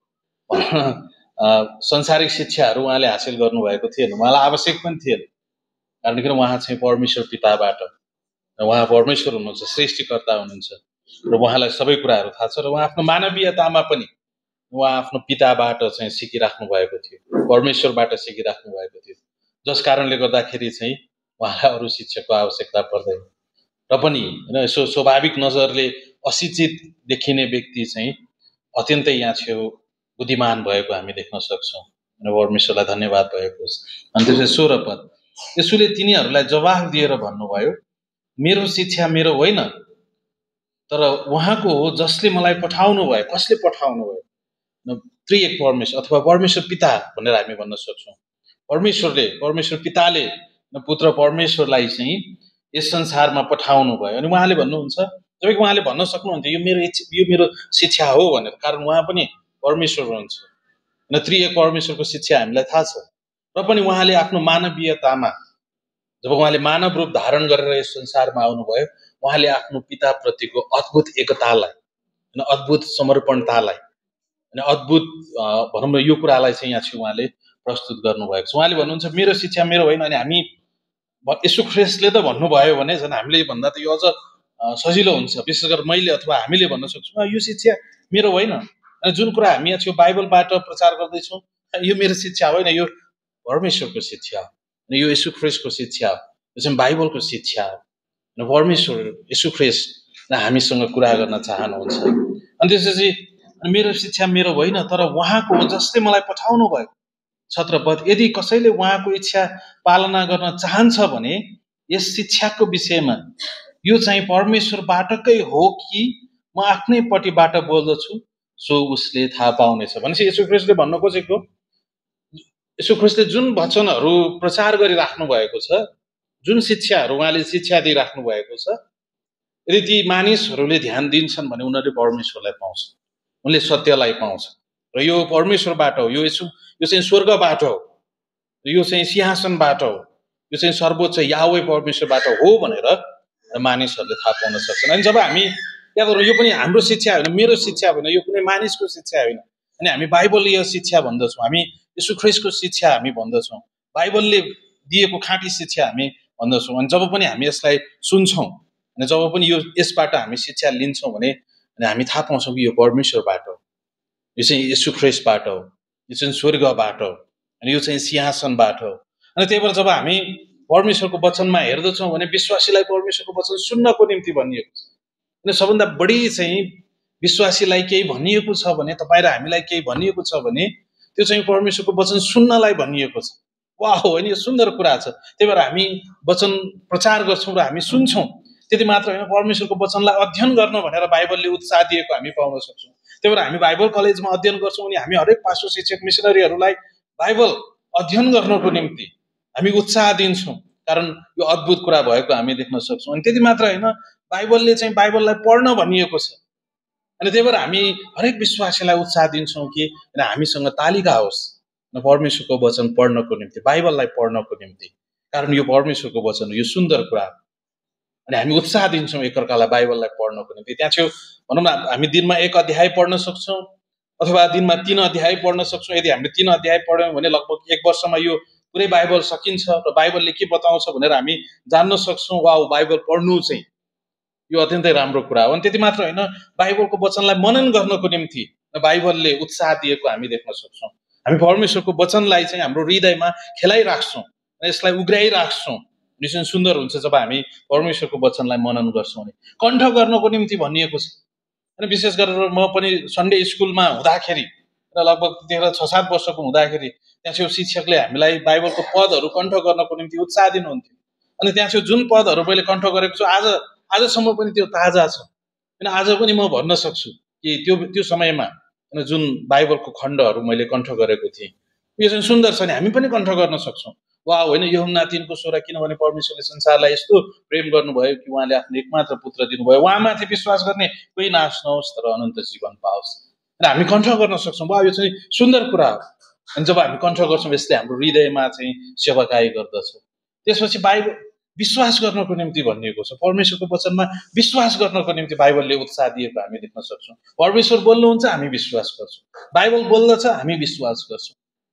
S4: संसारिक शिक्षाहरू उहाँले हासिल गर्नुभएको थिएन, उहाँलाई आवश्यक पनि थिएन। कारण किन, उहाँ चाहिँ परमेश्वर पिताबाट, उहाँ परमेश्वर हुनुहुन्छ, सृष्टिकर्ता हुनुहुन्छ र उहाँलाई सबै कुराहरू थाहा छ र उहाँ आफ्नो मानवीयतामा पनि उहाँ आफ्नो पिताबाट चाहिँ सिकिराख्नु भएको थियो, परमेश्वरबाट सिकिराख्नु भएको थियो, जस कारणले गर्दाखेरि चाहिँ उहाँलाई अरू शिक्षकको आवश्यकता पर्दैन। र पनि होइन, यसो स्वाभाविक नजरले अशिक्षित देखिने व्यक्ति चाहिँ अत्यन्तै यहाँ छेउ बुद्धिमान भएको हामी देख्न सक्छौँ। र परमेश्वरलाई धन्यवाद भएको होस्। अनि त्यसपछि 16 पद, यसुले तिनीहरूलाई जवाफ दिएर भन्नुभयो, मेरो शिक्षा मेरो होइन, तर उहाँको हो जसले मलाई पठाउनु भयो। कसले पठाउनु भयो? त्रिएक परमेश्वर अथवा परमेश्वर पिता भनेर हामी भन्न सक्छौँ। परमेश्वरले, परमेश्वर पिताले पुत्र परमेश्वरलाई चाहिँ यस संसारमा पठाउनु भयो। अनि उहाँले भन्नुहुन्छ, जबकि उहाँले भन्न सक्नुहुन्थ्यो यो मेरो शिक्षा हो भनेर, कारण उहाँ पनि परमेश्वर हुनुहुन्छ र त्रिएक परमेश्वरको शिक्षा हामीलाई थाहा छ। र पनि उहाँले आफ्नो मानवीयतामा, जब उहाँले मानव रूप धारण गरेर यस संसारमा आउनुभयो, उहाँले आफ्नो पिताप्रतिको अद्भुत एकतालाई, अद्भुत समर्पणतालाई, अनि अद्भुत भनौँ न यो कुरालाई चाहिँ यहाँ चाहिँ उहाँले प्रस्तुत गर्नुभएको छ। उहाँले भन्नुहुन्छ मेरो शिक्षा मेरो होइन। अनि हामी यसु ख्रीष्टले त भन्नुभयो भने झन् हामीले भन्दा त यो अझ सजिलो हुन्छ। विशेष गरेर मैले अथवा हामीले भन्न सक्छौँ यो शिक्षा मेरो होइन। अनि जुन कुरा हामी यहाँ चाहिँ बाइबलबाट प्रचार गर्दैछौँ यो मेरो शिक्षा होइन, यो परमेश्वरको शिक्षा हो, अनि यो यसु ख्रीष्टको शिक्षा हो, यो चाहिँ बाइबलको शिक्षा हो। र परमेश्वर यसु ख्रीष्ट हामीसँग कुरा गर्न चाहनुहुन्छ। अनि त्यसपछि मेरो शिक्षा मेरो होइन, तर उहाँको हो जसले मलाई पठाउनु भयो। 17 पद, यदि कसैले उहाँको इच्छा पालना गर्न चाहन्छ भने यस शिक्षाको विषयमा यो चाहिँ परमेश्वरबाटकै हो कि म आफ्नै पट्टिबाट बोल्दछु सो उसले थाहा पाउनेछ। भनेपछि यसु ख्रीष्टले भन्न खोजेको, यसु ख्रीष्टले जुन वचनहरू प्रचार गरिराख्नु भएको छ, जुन शिक्षाहरू उहाँले शिक्षा दिइराख्नु भएको छ, यदि ती मानिसहरूले ध्यान दिन्छन् भने उनीहरूले परमेश्वरलाई पाउँछ, उनले सत्यलाई पाउँछ। र यो परमेश्वरबाट हो, यो चाहिँ स्वर्गबाट हो, यो चाहिँ सिंहासनबाट हो, यो चाहिँ सर्वोच्च याहवे परमेश्वरबाट हो भनेर मानिसहरूले थाहा पाउन सक्छन्। अनि जब हामी याद गरौँ, यो पनि हाम्रो शिक्षा होइन, मेरो शिक्षा होइन, यो कुनै मानिसको शिक्षा होइन। अनि हामी बाइबलीय शिक्षा भन्दछौँ, हामी यसु ख्रीष्टको शिक्षा हामी भन्दछौँ, बाइबलले दिएको खाँटी शिक्षा हामी भन्दछौँ। अनि जब पनि हामी यसलाई सुन्छौँ अनि जब पनि यसबाट हामी शिक्षा लिन्छौँ भने हामी थाहा पाउँछौँ कि यो परमेश्वरबाट हो, यो चाहिँ यसु ख्रीष्टबाट हो, यो चाहिँ स्वर्गबाट हो, अनि यो चाहिँ सिंहासनबाट हो। अनि त्यही भएर जब हामी परमेश्वरको वचनमा हेर्दछौँ भने विश्वासीलाई परमेश्वरको वचन सुन्नको निम्ति भनिएको छ। अनि सबभन्दा बढी चाहिँ विश्वासीलाई केही भनिएको छ भने, तपाईँ र हामीलाई केही भनिएको छ भने त्यो चाहिँ परमेश्वरको वचन सुन्नलाई भनिएको छ। वाह हो, होइन, यो सुन्दर कुरा छ। त्यही भएर हामी वचन प्रचार गर्छौँ र हामी सुन्छौँ। त्यति मात्र होइन, परमेश्वरको वचनलाई अध्ययन गर्न भनेर बाइबलले उत्साह दिएको हामी पाउन सक्छौँ। त्यही भएर हामी बाइबल कलेजमा अध्ययन गर्छौँ अनि हामी हरेक पास्टर शिक्षक मिसनरीहरूलाई बाइबल अध्ययन गर्नको निम्ति हामी उत्साह दिन्छौँ, कारण यो अद्भुत कुरा भएको हामी देख्न सक्छौँ। अनि त्यति मात्र होइन, बाइबलले चाहिँ बाइबललाई पढ्न भनिएको छ। अनि त्यही भएर हामी हरेक विश्वासीलाई उत्साह दिन्छौँ कि हामीसँग तालिका होस् परमेश्वरको वचन पढ्नको निम्ति, बाइबललाई पढ्नको निम्ति, कारण यो परमेश्वरको वचन हो, यो सुन्दर कुरा हो। अनि हामी उत्साह दिन्छौँ एकअर्कालाई बाइबललाई पढ्नको निम्ति। त्यहाँ छेउ भनौँ न, हामी दिनमा 1 अध्याय पढ्न सक्छौँ अथवा दिनमा 3 अध्याय पढ्न सक्छौँ। यदि हामीले 3 अध्याय पढ्यौँ भने लगभग 1 वर्षमा यो पुरै बाइबल सकिन्छ र बाइबलले के बताउँछ भनेर हामी जान्न सक्छौँ। वाउ, बाइबल पढ्नु चाहिँ यो अत्यन्तै राम्रो कुरा हो। अनि त्यति मात्र होइन, बाइबलको वचनलाई मनन गर्नको निम्ति बाइबलले उत्साह दिएको हामी देख्न सक्छौँ। हामी परमेश्वरको वचनलाई चाहिँ हाम्रो हृदयमा खेलाइराख्छौँ, यसलाई उग्राइराख्छौँ। निश्चय सुन्दर हुन्छ जब हामी परमेश्वरको वचनलाई मनन गर्छौँ। भने कण्ठ गर्नको निम्ति भनिएको छ। अनि विशेष गरेर म पनि सन्डे स्कुलमा हुँदाखेरि र लगभग त्यतिखेर 6-7 वर्षको हुँदाखेरि त्यहाँ छेउ शिक्षकले हामीलाई बाइबलको पदहरू कण्ठ गर्नको निम्ति उत्साह दिनुहुन्थ्यो। अनि त्यहाँ छेउ जुन पदहरू मैले कण्ठ गरेको छु आजसम्म पनि त्यो ताजा छ। अनि आज पनि म भन्न सक्छु कि त्यो समयमा जुन बाइबलको खण्डहरू मैले कण्ठ गरेको थिएँ यो चाहिँ सुन्दर छ। नि हामी पनि कण्ठ गर्न सक्छौँ। वा होइन, यूहन्ना 3:16, किनभने परमेश्वरले संसारलाई यस्तो प्रेम गर्नुभयो कि उहाँले आफ्नो एकमात्र पुत्र दिनुभयो, उहाँमाथि विश्वास गर्ने कोही नाश नहोस् तर अनन्त जीवन पाओस्। र हामी कण्ठ गर्न सक्छौँ। वा, यो चाहिँ सुन्दर कुरा हो। अनि जब हामी कण्ठ गर्छौँ यसले हाम्रो हृदयमा चाहिँ सेवाकाई गर्दछ। त्यसपछि बाइबल विश्वास गर्नको निम्ति भनिएको छ। परमेश्वरको वचनमा विश्वास गर्नको निम्ति बाइबलले उत्साह दिएको हामी देख्न सक्छौँ। परमेश्वर बोल्नुहुन्छ, हामी विश्वास गर्छौँ। बाइबल बोल्दछ, हामी विश्वास गर्छौँ।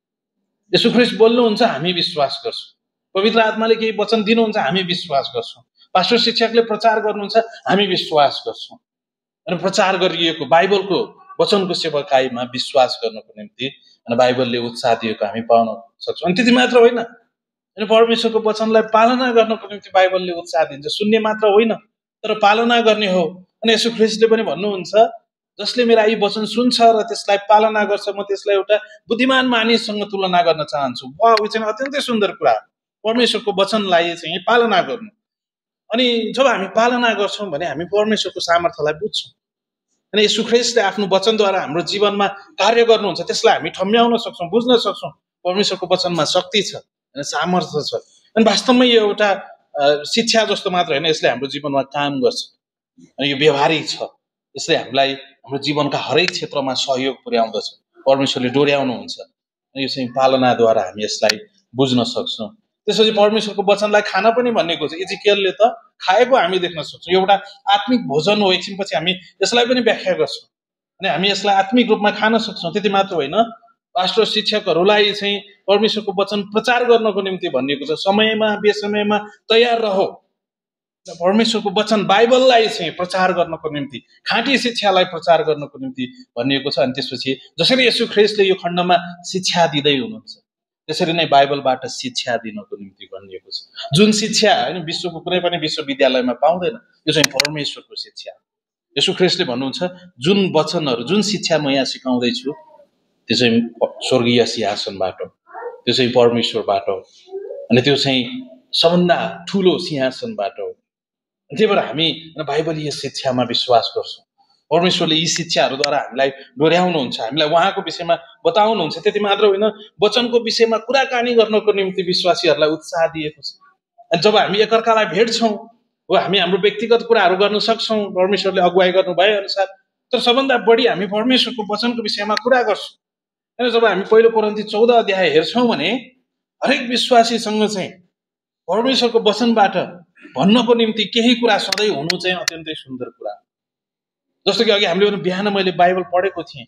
S4: येशू ख्रीष्ट बोल्नुहुन्छ, हामी विश्वास गर्छौँ। पवित्र आत्माले केही वचन दिनुहुन्छ, हामी विश्वास गर्छौँ। पास्टर शिक्षकले प्रचार गर्नुहुन्छ, हामी विश्वास गर्छौँ। अनि प्रचार गरिएको बाइबलको वचनको सेवाकाईमा विश्वास गर्नको निम्ति अनि बाइबलले उत्साह दिएको हामी पाउन सक्छौँ। अनि त्यति मात्र होइन, अनि परमेश्वरको वचनलाई पालना गर्नको निम्ति बाइबलले उत्साह दिन्छ। सुन्ने मात्र होइन तर पालना गर्ने हो। अनि येशू ख्रीष्टले पनि भन्नुहुन्छ, जसले मेरा यी वचन सुन्छ र त्यसलाई पालना गर्छ, म त्यसलाई एउटा बुद्धिमान मानिससँग तुलना गर्न चाहन्छु। वाह, यो चाहिँ अत्यन्तै सुन्दर कुरा। परमेश्वरको वचनलाई चाहिँ पालना गर्नु। अनि जब हामी पालना गर्छौँ भने हामी परमेश्वरको सामर्थ्यलाई बुझ्छौँ। अनि येशू ख्रीष्टले आफ्नो वचनद्वारा हाम्रो जीवनमा कार्य गर्नुहुन्छ, त्यसलाई हामी ठम्ब्याउन सक्छौँ, बुझ्न सक्छौँ। परमेश्वरको वचनमा शक्ति छ अनि सामर्थ्य छ। अनि वास्तवमै यो एउटा शिक्षा जस्तो मात्र होइन, यसले हाम्रो जीवनमा काम गर्छ अनि यो व्यवहारिक छ। यसले हामीलाई हाम्रो जीवनका हरेक क्षेत्रमा सहयोग पुर्याउँदछ। परमेश्वरले डोर्याउनुहुन्छ। यो चाहिँ पालनाद्वारा हामी यसलाई बुझ्न सक्छौँ। त्यसपछि परमेश्वरको वचनलाई खान पनि भनेको छ। इजिकियलले त खाएको हामी देख्न सक्छौँ। एउटा आत्मिक भोजन हो। एकछिनपछि हामी यसलाई पनि व्याख्या गर्छौँ अनि हामी यसलाई आत्मिक रूपमा खान सक्छौँ। त्यति मात्र होइन, पास्टर शिक्षकहरूलाई चाहिँ परमेश्वरको वचन प्रचार गर्नको निम्ति भनिएको छ। समयमा बेसमयमा तयार रहो। परमेश्वरको वचन बाइबललाई चाहिँ प्रचार गर्नको निम्ति, खाँटी शिक्षालाई प्रचार गर्नको निम्ति भनिएको छ। अनि त्यसपछि जसरी येशू ख्रीष्टले यो खण्डमा शिक्षा दिँदै हुनुहुन्छ त्यसरी नै बाइबलबाट शिक्षा दिनको निम्ति भनिएको छ। जुन शिक्षा होइन विश्वको कुनै पनि विश्वविद्यालयमा पाउँदैन, यो चाहिँ परमेश्वरको शिक्षा। येशू ख्रीष्टले भन्नुहुन्छ, जुन वचनहरू, जुन शिक्षा म यहाँ सिकाउँदैछु त्यो चाहिँ स्वर्गीय सिंहासनबाट हो, त्यो चाहिँ परमेश्वरबाट हो अनि त्यो चाहिँ सबभन्दा ठुलो सिंहासनबाट हो। त्यही भएर हामी बाइबलीय शिक्षामा विश्वास गर्छौँ। परमेश्वरले यी शिक्षाहरूद्वारा हामीलाई डोर्याउनुहुन्छ, हामीलाई उहाँको विषयमा बताउनुहुन्छ। त्यति मात्र होइन, वचनको विषयमा कुराकानी गर्नको निम्ति विश्वासीहरूलाई उत्साह दिएको छ। अनि जब हामी एकअर्कालाई भेट्छौँ हो हामी हाम्रो व्यक्तिगत कुराहरू गर्न सक्छौँ परमेश्वरले अगुवाई गर्नु भए अनुसार। तर सबभन्दा बढी हामी परमेश्वरको वचनको विषयमा कुरा गर्छौँ। होइन, जब हामी पहिलो कोरिन्थी 14 अध्याय हेर्छौँ भने हरेक विश्वासीसँग चाहिँ परमेश्वरको वचनबाट भन्नको निम्ति केही कुरा सधैँ हुनु चाहिँ अत्यन्तै सुन्दर कुरा। जस्तो कि अघि हामीले बिहान मैले बाइबल पढेको थिएँ,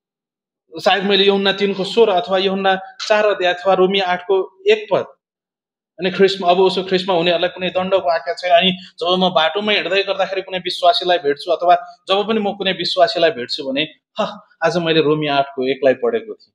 S4: सायद मैले यूहन्ना 3:16 अथवा यूहन्ना 4 अध्याय अथवा रोमी 8:1 पद। अनि ख्रीष्टमा अब उसो ख्रीष्टमा हुनेहरूलाई कुनै दण्डको आज्ञा छैन। अनि जब म बाटोमा हिँड्दै गर्दाखेरि कुनै विश्वासीलाई भेट्छु अथवा जब पनि म कुनै विश्वासीलाई भेट्छु भने आज मैले रोमी 8:1 पढेको थिएँ,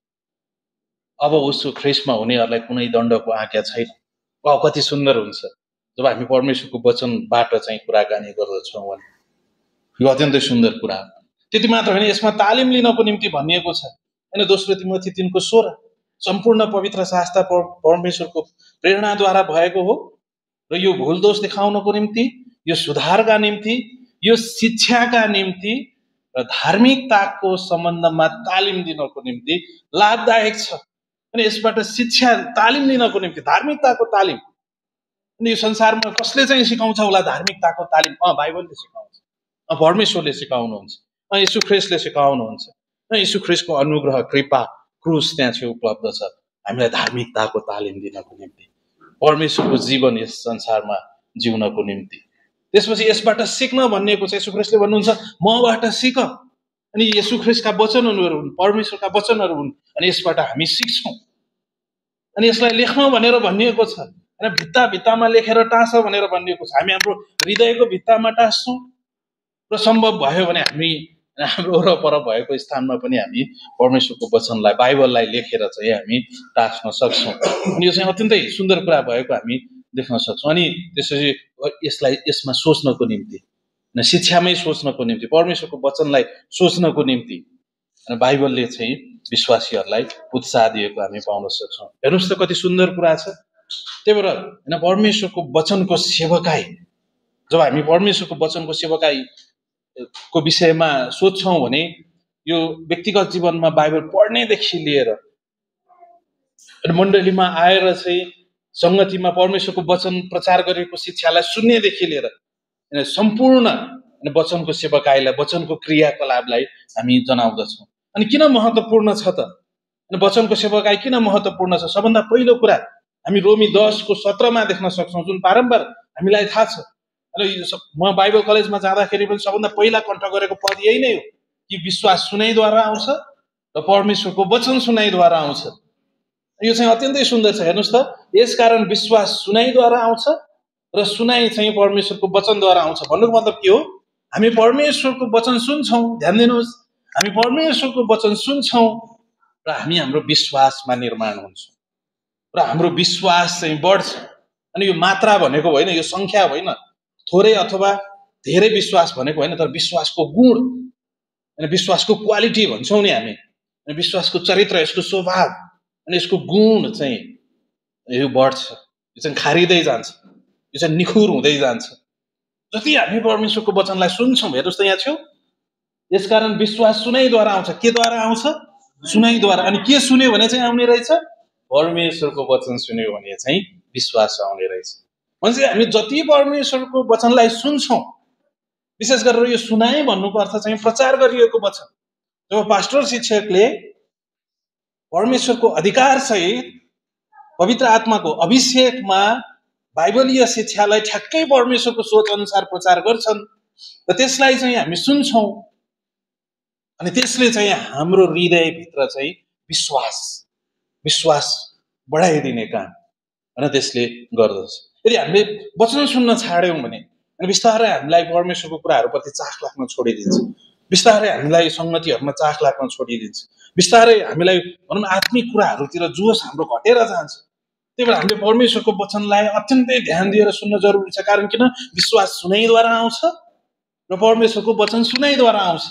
S4: अब उसो ख्रीष्टमा हुनेहरूलाई कुनै दण्डको आज्ञा छैन। वाह, कति सुन्दर हुन्छ जब हामी परमेश्वरको वचनबाट चाहिँ कुराकानी गर्दछौँ भने। यो अत्यन्तै सुन्दर कुरा। त्यति मात्र होइन, यसमा तालिम लिनको निम्ति भनिएको छ। होइन, दोस्रो तिमोथी 3:16 सम्पूर्ण पवित्र शास्त्र परमेश्वरको प्रेरणाद्वारा भएको हो र यो भुल दोष देखाउनको निम्ति, यो सुधारका निम्ति, यो शिक्षाका निम्ति र धार्मिकताको सम्बन्धमा तालिम दिनको निम्ति लाभदायक छ। अनि यसबाट शिक्षा तालिम लिनको निम्ति धार्मिकताको तालिम। अनि यो संसारमा कसले चाहिँ सिकाउँछ होला धार्मिकताको तालिम? बाइबलले सिकाउँछ, परमेश्वरले सिकाउनुहुन्छ, यीशु ख्रीष्टले सिकाउनुहुन्छ। यीशु ख्रीष्टको अनुग्रह कृपा क्रुस त्यहाँ चाहिँ उपलब्ध छ हामीलाई धार्मिकताको तालिम दिनको निम्ति, परमेश्वरको जीवन यस संसारमा जिउनको निम्ति। त्यसपछि यसबाट सिक्न भनिएको छ, यीशु ख्रीष्टले भन्नुहुन्छ मबाट सिक। अनि यीशु ख्रीष्टका वचनहरू हुन्, परमेश्वरका वचनहरू हुन्, अनि यसबाट हामी सिक्छौँ। अनि यसलाई लेख्न भनेर भनिएको छ, अनि भित्ता भित्तामा लेखेर टाँस भनेर भनिएको छ। हामी हाम्रो हृदयको भित्तामा टाँस्छौँ र सम्भव भयो भने हामी हाम्रो वरपर भएको स्थानमा पनि हामी परमेश्वरको वचनलाई बाइबललाई लेखेर चाहिँ हामी टाँस्न सक्छौँ। अनि यो चाहिँ अत्यन्तै सुन्दर कुरा भएको हामी देख्न सक्छौँ। अनि त्यसपछि यसलाई यसमा सोच्नको निम्ति, शिक्षामै सोच्नको निम्ति, परमेश्वरको वचनलाई सोच्नको निम्ति बाइबलले चाहिँ विश्वासीहरूलाई उत्साह दिएको हामी पाउन सक्छौँ। हेर्नुहोस् त कति सुन्दर कुरा छ। त्यही भएर होइन परमेश्वरको वचनको सेवकाई, जब हामी परमेश्वरको वचनको सेवकाई को विषयमा सोध्छौँ भने यो व्यक्तिगत जीवनमा बाइबल पढ्नेदेखि लिएर मण्डलीमा आएर चाहिँ सङ्गतिमा परमेश्वरको वचन प्रचार गरेको शिक्षालाई सुन्नेदेखि लिएर सम्पूर्ण वचनको सेवकाईलाई, वचनको क्रियाकलापलाई हामी जनाउँदछौँ। अनि किन महत्त्वपूर्ण छ त? वचनको सेवकाई किन महत्त्वपूर्ण छ? सबभन्दा पहिलो कुरा हामी रोमी 10:17 देख्न सक्छौँ, जुन बारम्बार हामीलाई थाहा छ। अनि म बाइबल कलेजमा जाँदाखेरि पनि सबभन्दा पहिला कण्ठ गरेको पद यही नै हो कि विश्वास सुनाइद्वारा आउँछ र परमेश्वरको वचन सुनाइद्वारा आउँछ। यो चाहिँ अत्यन्तै सुन्दर छ। हेर्नुहोस् त, यसकारण विश्वास सुनाइद्वारा आउँछ र सुनाइ चाहिँ परमेश्वरको वचनद्वारा आउँछ। भन्नुको मतलब के हो? हामी परमेश्वरको वचन सुन्छौँ, ध्यान दिनुहोस्, हामी परमेश्वरको वचन सुन्छौँ र हामी हाम्रो विश्वासमा निर्माण हुन्छौँ र हाम्रो विश्वास चाहिँ बढ्छ। अनि यो मात्रा भनेको होइन, यो सङ्ख्या होइन, थोरै अथवा धेरै विश्वास भनेको होइन, तर विश्वासको गुण अनि विश्वासको क्वालिटी भन्छौँ नि हामी, अनि विश्वासको चरित्र, यसको स्वभाव अनि यसको गुण चाहिँ यो बढ्छ, यो चाहिँ खारिँदै जान्छ, यो चाहिँ निखुर हुँदै जान्छ जति हामी परमेश्वरको वचनलाई सुन्छौँ। हेर्नुहोस् त यहाँ छेउ, यसकारण विश्वास सुनाइद्वारा आउँछ। केद्वारा आउँछ? सुनाइद्वारा। अनि के सुन्यो भने चाहिँ आउने रहेछ? परमेश्वरको वचन सुन्यो भने चाहिँ विश्वास आउने रहेछ। भनेपछि हामी जति परमेश्वरको वचनलाई सुन्छौँ, विशेष गरेर यो सुनाइ भन्नुको अर्थ चाहिँ प्रचार गरिएको वचन। जब पास्टर शिक्षकले परमेश्वरको अधिकार सहित पवित्र आत्माको अभिषेकमा बाइबलीय शिक्षालाई ठ्याक्कै परमेश्वरको सोच अनुसार प्रचार गर्छन् र त्यसलाई चाहिँ हामी सुन्छौँ, अनि त्यसले चाहिँ हाम्रो हृदयभित्र चाहिँ विश्वास बढाइदिने काम होइन त्यसले गर्दछ। यदि हामीले वचन सुन्न छाड्यौँ भने अनि बिस्तारै हामीलाई परमेश्वरको कुराहरूप्रति चाख लाग्न छोडिदिन्छ, बिस्तारै हामीलाई सङ्गतिहरूमा चाख लाग्न छोडिदिन्छ, बिस्तारै हामीलाई भनौँ आत्मिक कुराहरूतिर जोस हाम्रो घटेर जान्छ। त्यही भएर हामीले परमेश्वरको वचनलाई अत्यन्तै ध्यान दिएर सुन्न जरुरी छ। कारण किन? विश्वास सुनाइद्वारा आउँछ र परमेश्वरको वचन सुनाइद्वारा आउँछ।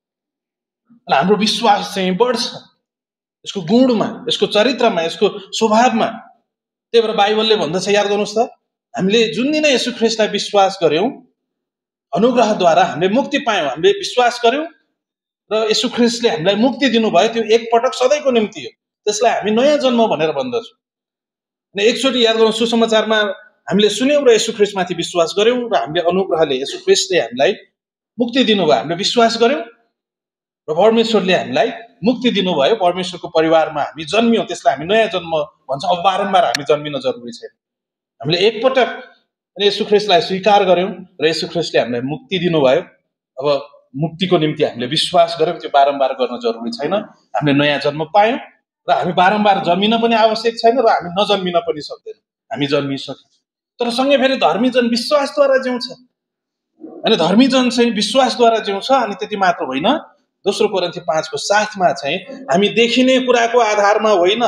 S4: हाम्रो विश्वास चाहिँ बढ्छ यसको गुणमा, यसको चरित्रमा, यसको स्वभावमा। त्यही भएर बाइबलले भन्दछ, याद गर्नुहोस् त, हामीले जुन दिन यीशु ख्रीष्टलाई विश्वास गर्यौँ, अनुग्रहद्वारा हामीले मुक्ति पायौँ, हामीले विश्वास गर्यौँ र यीशु ख्रीष्टले हामीलाई मुक्ति दिनुभयो। त्यो एकपटक सधैँको निम्ति हो, त्यसलाई हामी नयाँ जन्म भनेर भन्दछौँ। अनि एकचोटि याद गरौँ, सुसमाचारमा हामीले सुन्यौँ र यीशु ख्रीष्टमाथि विश्वास गर्यौँ र हामीले अनुग्रहले यीशु ख्रीष्टले हामीलाई मुक्ति दिनुभयो, हामीले विश्वास गर्यौँ र परमेश्वरले हामीलाई मुक्ति दिनुभयो, परमेश्वरको परिवारमा हामी जन्मियौँ, त्यसलाई हामी नयाँ जन्म भन्छौँ। अब बारम्बार हामी जन्मिन जरुरी छैन, हामीले एकपटक यीशु ख्रीष्टलाई स्वीकार गर्यौँ र यीशु ख्रीष्टले हामीलाई मुक्ति दिनुभयो। अब मुक्तिको निम्ति हामीले विश्वास गर्यौँ, त्यो बारम्बार गर्न जरुरी छैन। हामीले नयाँ जन्म पायौँ र हामी बारम्बार जन्मिन पनि आवश्यक छैन र हामी नजन्मिन पनि सक्दैनौँ, हामी जन्मिसक्यौँ। तर सँगै फेरि धर्मीजन विश्वासद्वारा जिउँछ, अनि धर्मीजन चाहिँ विश्वासद्वारा जिउँछ। अनि त्यति मात्र होइन, 2 कोरिन्थी 5:7 चाहिँ हामी देखिने कुराको आधारमा होइन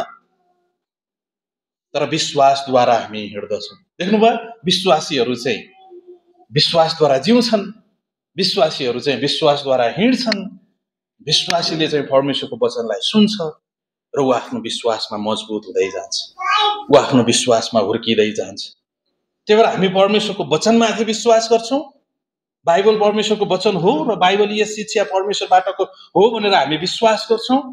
S4: तर विश्वासद्वारा हामी हिँड्दछौँ। देख्नुभयो, विश्वासीहरू चाहिँ विश्वासद्वारा जिउँछन्, विश्वासीहरू चाहिँ विश्वासद्वारा हिँड्छन्। विश्वासीले चाहिँ परमेश्वरको वचनलाई सुन्छ र ऊ आफ्नो विश्वासमा मजबुत हुँदै जान्छ, ऊ आफ्नो विश्वासमा हुर्किँदै जान्छ। त्यही भएर हामी परमेश्वरको वचनमाथि विश्वास गर्छौँ। बाइबल परमेश्वरको वचन हो र बाइबलीय शिक्षा परमेश्वरबाटको हो भनेर हामी विश्वास गर्छौँ।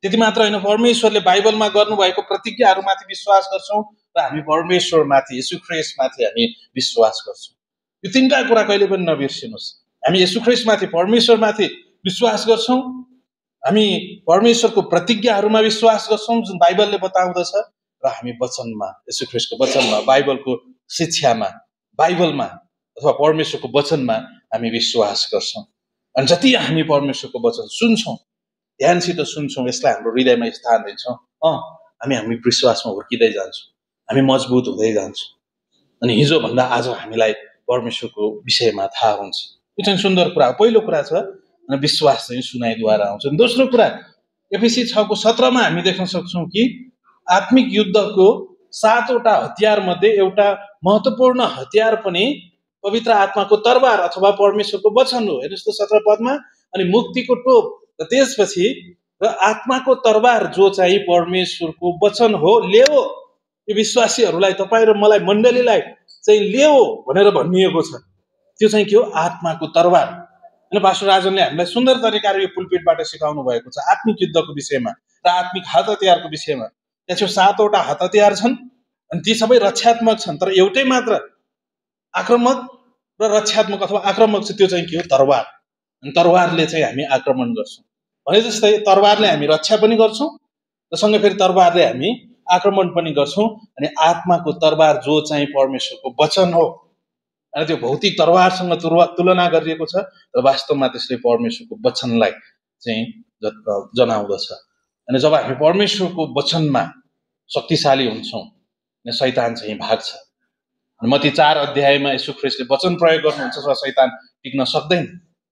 S4: त्यति मात्र होइन, परमेश्वरले बाइबलमा गर्नुभएको प्रतिज्ञाहरूमाथि विश्वास गर्छौँ र हामी परमेश्वरमाथि येशू ख्रीष्टमाथि हामी विश्वास गर्छौँ। यो तीनटा कुरा कहिले पनि नबिर्सिनुहोस्। हामी येशू ख्रीष्टमाथि परमेश्वरमाथि विश्वास गर्छौँ, हामी परमेश्वरको प्रतिज्ञाहरूमा विश्वास गर्छौँ जुन बाइबलले बताउँदछ, र हामी वचनमा येशू ख्रीष्टको वचनमा बाइबलको शिक्षामा बाइबलमा अथवा परमेश्वरको वचनमा हामी विश्वास गर्छौँ। अनि जति हामी परमेश्वरको वचन सुन्छौँ, ध्यानसित सुन्छौँ, यसलाई हाम्रो हृदयमा स्थान दिन्छौँ, हामी विश्वासमा हुर्किँदै जान्छौँ, हामी मजबुत हुँदै जान्छौँ। अनि हिजोभन्दा आज हामीलाई परमेश्वरको विषयमा थाहा हुन्छ। यो चाहिँ सुन्दर कुरा हो। पहिलो कुरा छ विश्वास चाहिँ सुनाइद्वारा आउँछ। दोस्रो कुरा एफएसी 6:17 हामी देख्न सक्छौँ कि आत्मिक युद्धको 7वटा हतियार मध्ये एउटा महत्त्वपूर्ण हतियार पनि पवित्र आत्माको तरबार अथवा परमेश्वरको वचन हो। हेर्नुहोस् त 17 पदमा, अनि मुक्तिको टोप र त्यसपछि र आत्माको तरबार जो चाहिँ परमेश्वरको वचन हो, ल्याओ। यो विश्वासीहरूलाई, तपाईँ र मलाई, मण्डलीलाई चाहिँ ल्याओ भनेर भनिएको छ। त्यो चाहिँ के हो? आत्माको तरबार। अनि पास्टर राजनले हामीलाई सुन्दर तरिकाले यो पुलपिटबाट सिकाउनु भएको छ आत्मिक युद्धको विषयमा र आत्मिक हात हतियारको विषयमा। त्यहाँ 7वटा हात हतियार छन् अनि ती सबै रक्षात्मक छन्, तर एउटै मात्र आक्रमक र रक्षात्मक अथवा आक्रमक छ, त्यो चाहिँ के हो? तरबार। अनि तरबारले चाहिँ हामी आक्रमण गर्छौँ भने जस्तै तरबारले हामी रक्षा पनि गर्छौँ र सँगै फेरि तरबारले हामी आक्रमण पनि गर्छौँ। अनि आत्माको तरबार जो चाहिँ परमेश्वरको वचन हो, अनि त्यो भौतिक तरबारसँग तुलना गरिएको छ र वास्तवमा त्यसले परमेश्वरको वचनलाई चाहिँ जनाउँदछ। अनि जब हामी परमेश्वरको वचनमा शक्तिशाली हुन्छौँ, शैतान चाहिँ भाग्छ। मत्ती 4 अध्यायमा येशू ख्रीष्टले वचन प्रयोग गर्नुहुन्छ र शैतान टिक्न सक्दैन।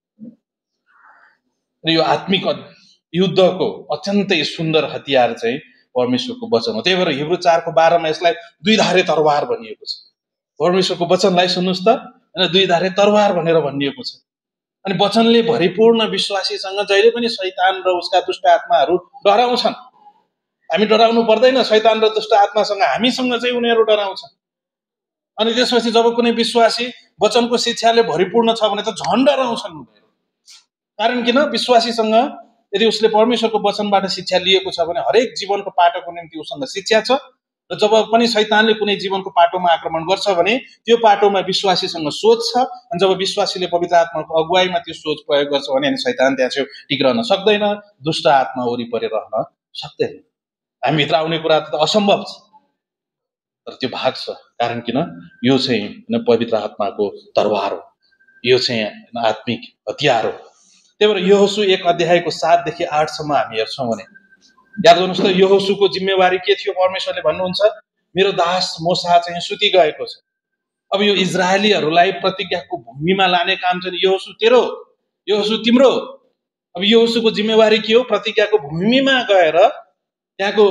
S4: र यो आत्मिक युद्धको अत्यन्तै सुन्दर हतियार चाहिँ परमेश्वरको वचन हो। त्यही भएर हिब्रू 4:12 मा यसलाई दुईधारे तरबार भनिएको छ। परमेश्वरको वचनलाई सुन्नुहोस् त, होइन, दुईधारे तरबार भनेर भनिएको छ। अनि वचनले भरिपूर्ण विश्वासीसँग जहिले पनि शैतान र उसका दुष्ट आत्माहरू डराउँछन्। हामी डराउनु पर्दैन शैतान र दुष्ट आत्मासँग, हामीसँग चाहिँ उनीहरू डराउँछन्। अनि त्यसपछि जब कुनै विश्वासी वचनको शिक्षाले भरिपूर्ण छ भने त झन् डराउँछन् उनीहरू। कारण किन? विश्वासीसँग यदि उसले परमेश्वरको वचनबाट शिक्षा लिएको छ भने हरेक जीवनको पाटोको निम्ति उसँग शिक्षा छ। र जब पनि शैतानले कुनै जीवनको पाटोमा आक्रमण गर्छ भने त्यो पाटोमा विश्वासीसँग सोच छ। अनि जब विश्वासीले पवित्र आत्माको अगुवाईमा त्यो सोच प्रयोग गर्छ भने शैतान त्यहाँ चाहिँ टिक्रन सक्दैन, दुष्ट आत्मा वरिपरि रहन सक्दैन। हामीभित्र आउने कुरा त असम्भव छ, तर त्यो भाग छ। कारण किन? यो चाहिँ पवित्र आत्माको तरबार हो, यो चाहिँ आत्मिक हतियार हो। त्यही भएर यहोशू 1:7-8 हामी हेर्छौँ भने याद गर्नुहोस् त, यहोशूको जिम्मेवारी के थियो? परमेश्वरले भन्नुहुन्छ मेरो दास मोसा चाहिँ सुति गएको छ। अब यो इजरायलीहरूलाई प्रतिज्ञाको भूमिमा लाने काम चाहिँ यहोशू तेरो, यहोशू तिम्रो। अब यहोशूको जिम्मेवारी के हो? प्रतिज्ञाको भूमिमा गएर त्यहाँको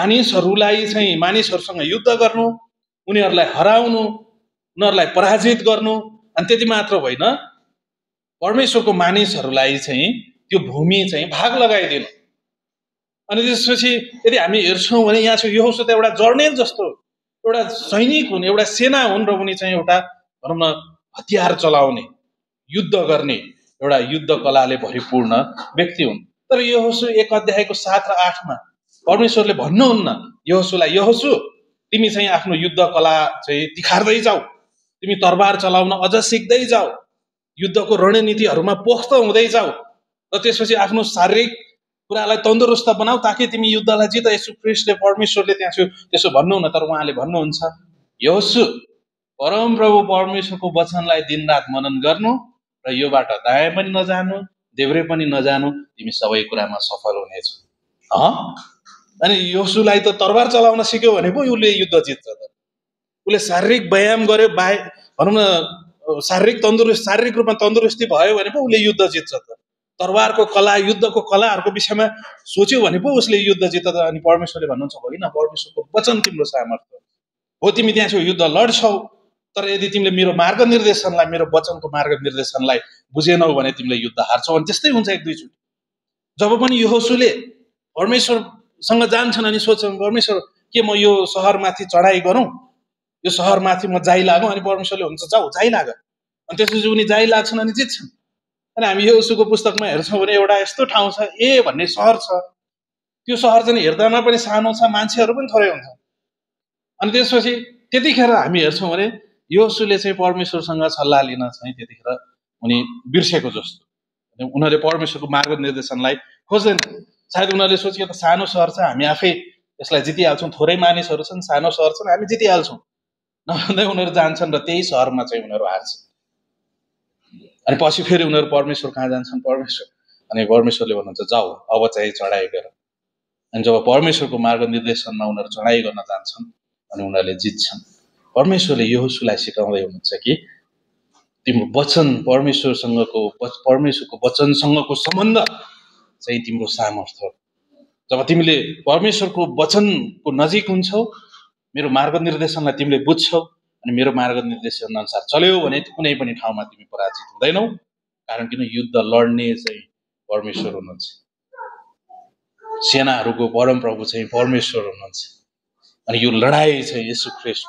S4: मानिसहरूसँग युद्ध गर्नु, उनीहरूलाई हराउनु, उनीहरूलाई पराजित गर्नु। अनि त्यति मात्र होइन, परमेश्वरको मानिसहरूलाई चाहिँ त्यो भूमि चाहिँ भाग लगाइदिनु। अनि त्यसपछि यदि हामी हेर्छौँ भने यहाँ चाहिँ यहोशू त एउटा जर्नेल जस्तो, एउटा सैनिक हुन्, एउटा सेना हुन्, र उनी चाहिँ एउटा भनौँ न हतियार चलाउने, युद्ध गर्ने एउटा युद्ध कलाले भरिपूर्ण व्यक्ति हुन्। तर यहोशू 1:7-8 परमेश्वरले भन्नुहुन्न यहोशूलाई, यहोशू तिमी चाहिँ आफ्नो युद्ध कला चाहिँ तिखार्दै जाऊ, तिमी तरबार चलाउन अझ सिक्दै जाऊ, युद्धको रणनीतिहरूमा पोख्त हुँदै जाऊ, र त्यसपछि आफ्नो शारीरिक कुरालाई तन्दुरुस्त बनाऊ ताकि तिमी युद्धलाई जित। येशू ख्रीष्टले परमेश्वरले त्यहाँ त्यसो भन्नुहुन्न, तर उहाँले भन्नुहुन्छ यहोशू परमप्रभु परमेश्वरको वचनलाई दिनरात मनन गर्नु र योबाट दायाँ पनि नजानु देब्रे पनि नजानु, तिमी सबै कुरामा सफल हुनेछौ। अनि यहोशूलाई त तरबार चलाउन सिक्यो भने पो उसले युद्ध जित्छ त। उसले शारीरिक व्यायाम गर्यो, भनौँ न शारीरिक रूपमा तन्दुरुस्ती भयो भने पो उसले युद्ध जित्छ त। तरबारको कला, युद्धको कलाहरूको विषयमा सोच्यो भने पो उसले युद्ध जित्छ त। अनि परमेश्वरले भन्नुहुन्छ होइन, परमेश्वरको वचन तिम्रो सामर्थ्य हो, तिमी त्यहाँ चाहिँ युद्ध लड्छौ, तर यदि तिमीले मेरो मार्ग निर्देशनलाई, मेरो वचनको मार्ग निर्देशनलाई बुझेनौ भने तिमीले युद्ध हार्छौ। अनि त्यस्तै हुन्छ एक दुईचोटि। जब पनि यहोशूले परमेश्वरसँग जान्छन् अनि सोच्छन् परमेश्वर के म यो सहरमाथि चढाइ गरौँ, यो सहरमाथि म जाइ लागौँ, अनि परमेश्वरले हुन्छ जाऊ जाइ लाग। अनि त्यसपछि उनी जाइ लाग्छन् अनि जित्छन्। अनि हामी यहोशूको पुस्तकमा हेर्छौँ भने एउटा यस्तो ठाउँ छ, ए भन्ने सहर छ, त्यो सहर चाहिँ हेर्दामा पनि सानो छ, मान्छेहरू पनि थोरै हुन्छ। अनि त्यसपछि त्यतिखेर हामी हेर्छौँ भने योशुले चाहिँ परमेश्वरसँग सल्लाह लिन चाहिँ त्यतिखेर उनी बिर्सेको जस्तो, उनीहरूले परमेश्वरको मार्ग निर्देशनलाई खोज्दैन। सायद उनीहरूले सोचे त सानो सहर छ, हामी आफै यसलाई जितिहाल्छौँ, थोरै मानिसहरू छन्, सानो सहर छन्, हामी जितिहाल्छौँ नभन्दै उनीहरू जान्छन् र त्यही सहरमा चाहिँ उनीहरू हार्छन्। अनि पछि फेरि उनीहरू परमेश्वर कहाँ जान्छन्, अनि परमेश्वरले भन्नुहुन्छ जाऊ अब चाहिँ चढाइ गर। अनि जब परमेश्वरको मार्ग निर्देशनमा उनीहरू चढाइ गर्न जान्छन् अनि उनीहरूले जित्छन्। परमेश्वरले योशुलाई सिकाउँदै हुनुहुन्छ कि तिम्रो वचन परमेश्वरको वचनसँगको सम्बन्ध चाहिँ तिम्रो सामर्थ्य हो। जब तिमीले परमेश्वरको वचनको नजिक हुन्छौ, मेरो मार्ग निर्देशनलाई तिमीले बुझ्छौ अनि मेरो मार्ग निर्देशन अनुसार चल्यौ भने कुनै पनि ठाउँमा तिमी पराजित हुँदैनौ। कारण किन युद्ध लड्ने चाहिँ परमेश्वर हुनुहुन्छ, सेनाहरूको परमप्रभु चाहिँ परमेश्वर हुनुहुन्छ अनि यो लडाई चाहिँ येशू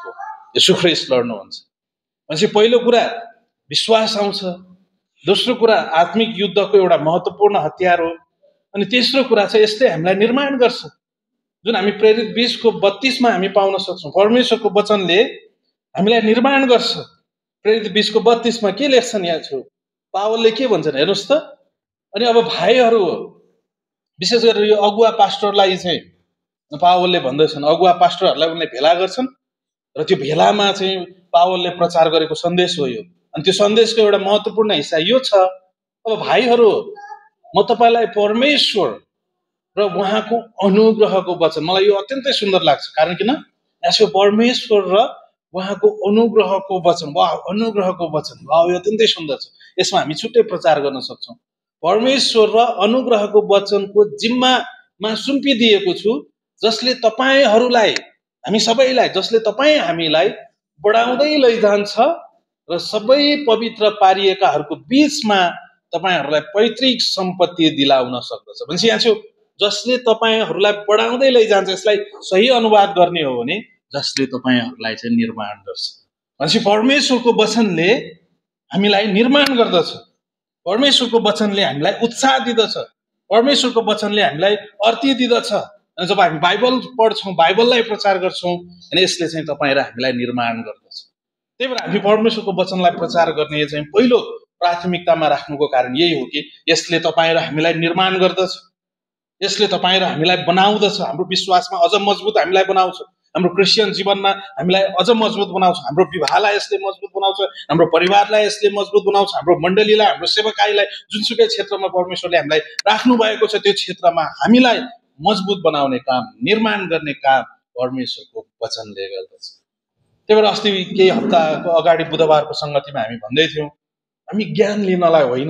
S4: ख्रीष्ट लड्नुहुन्छ। भनेपछि पहिलो कुरा विश्वास आउँछ, दोस्रो कुरा आत्मिक युद्धको एउटा महत्त्वपूर्ण हतियार हो, अनि तेस्रो कुरा चाहिँ यसले हामीलाई निर्माण गर्छ, जुन हामी प्रेरित 20:32 हामी पाउन सक्छौँ। परमेश्वरको वचनले हामीलाई निर्माण गर्छ। प्रेरित 20:32 के लेख्छन् यहाँ छु, पावलले के भन्छन् हेर्नुहोस् त। अनि अब भाइहरू, विशेष गरेर यो अगुवा पास्टरलाई चाहिँ पावलले भन्दछन्, अगुवा पास्टरहरूलाई उनले भेला गर्छन् र त्यो भेलामा चाहिँ पावलले प्रचार गरेको सन्देश हो यो। अनि त्यो सन्देशको एउटा महत्त्वपूर्ण हिस्सा यो छ, अब भाइहरू म तपाईँलाई परमेश्वर र उहाँको अनुग्रहको वचन, मलाई यो अत्यन्तै सुन्दर लाग्छ। कारण किन यसको परमेश्वर र उहाँको अनुग्रहको वचन, अनुग्रहको वचन, यो अत्यन्तै सुन्दर छ। यसमा हामी छुट्टै प्रचार गर्न सक्छौँ। परमेश्वर र अनुग्रहको वचनको जिम्मामा सुम्पिदिएको छु, जसले तपाईँहरूलाई, हामी सबैलाई, जसले हामीलाई बढाउँदै लैजान्छ र सबै पवित्र पारिएकाहरूको बीचमा तपाईँहरूलाई पैतृक सम्पत्ति दिलाउन सक्दछ। भनेपछि यहाँ छु जसले तपाईँहरूलाई बढाउँदै लैजान्छ, यसलाई सही अनुवाद गर्ने हो भने जसले तपाईँहरूलाई चाहिँ निर्माण गर्छ। भनेपछि परमेश्वरको वचनले हामीलाई निर्माण गर्दछ, परमेश्वरको वचनले हामीलाई उत्साह दिदछ, परमेश्वरको वचनले हामीलाई अर्ती दिदछ। अनि जब हामी बाइबल पढ्छौँ, बाइबललाई प्रचार गर्छौँ, अनि यसले चाहिँ तपाईँ र हामीलाई निर्माण गर्दछ। त्यही भएर हामी परमेश्वरको वचनलाई प्रचार गर्ने चाहिँ पहिलो प्राथमिकतामा राख्नुको कारण यही हो कि यसले तपाईँ र हामीलाई निर्माण गर्दछ, यसले तपाईँ र हामीलाई बनाउँदछ, हाम्रो विश्वासमा अझ मजबुत हामीलाई बनाउँछ, हाम्रो क्रिस्चियन जीवनमा हामीलाई अझ मजबुत बनाउँछ, हाम्रो विवाहलाई यसले मजबुत बनाउँछ, हाम्रो परिवारलाई यसले मजबुत बनाउँछ, हाम्रो मण्डलीलाई, हाम्रो सेवकाईलाई, जुनसुकै क्षेत्रमा परमेश्वरले हामीलाई राख्नु भएको छ त्यो क्षेत्रमा हामीलाई मजबुत बनाउने काम, निर्माण गर्ने काम परमेश्वरको वचनले गर्दछ। त्यही भएर अस्ति केही हप्ताको अगाडि बुधबारको सङ्गतिमा हामी भन्दै थियौँ, हामी ज्ञान लिनलाई होइन,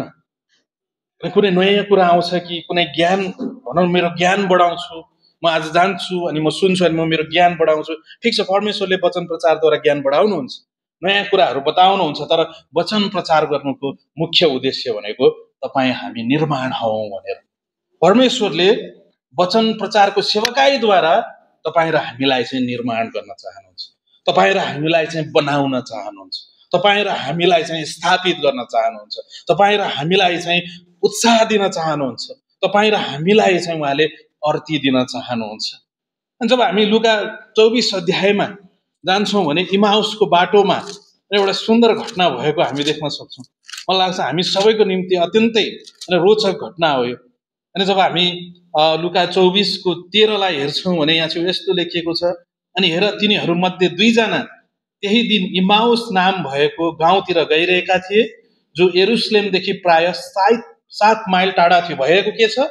S4: कुनै नयाँ कुरा आउँछ कि कुनै ज्ञान, भनौँ मेरो ज्ञान बढाउँछु, म आज जान्छु अनि म सुन्छु अनि म मेरो ज्ञान बढाउँछु। ठिक छ, परमेश्वरले वचन प्रचारद्वारा ज्ञान बढाउनुहुन्छ, नयाँ कुराहरू बताउनुहुन्छ, तर वचन प्रचार गर्नुको मुख्य उद्देश्य भनेको तपाईँ हामी निर्माण हौँ भनेर। परमेश्वरले वचन प्रचारको सेवकाईद्वारा तपाईँ र हामीलाई चाहिँ निर्माण गर्न चाहनुहुन्छ, तपाईँ र हामीलाई चाहिँ बनाउन चाहनुहुन्छ, तपाईँ र हामीलाई चाहिँ स्थापित गर्न चाहनुहुन्छ, तपाईँ र हामीलाई चाहिँ उत्साह दिन चाहनुहुन्छ, तपाईँ र हामीलाई चाहिँ उहाँले अर्ती दिन चाहनुहुन्छ। अनि जब हामी लुका 24 अध्यायमा जान्छौँ भने इमाउसको बाटोमा एउटा सुन्दर घटना भएको हामी देख्न सक्छौँ। मलाई लाग्छ हामी सबैको निम्ति अत्यन्तै रोचक घटना हो यो। अनि जब हामी लुका 24:13 हेर्छौँ भने यहाँ चाहिँ यस्तो लेखिएको छ, अनि हेर तिनीहरूमध्ये 2 जना त्यही दिन इमाउस नाम भएको गाउँतिर गइरहेका थिए, जो यरुसलेमदेखि प्राय 7 माइल टाढा थियो। भएको के छ,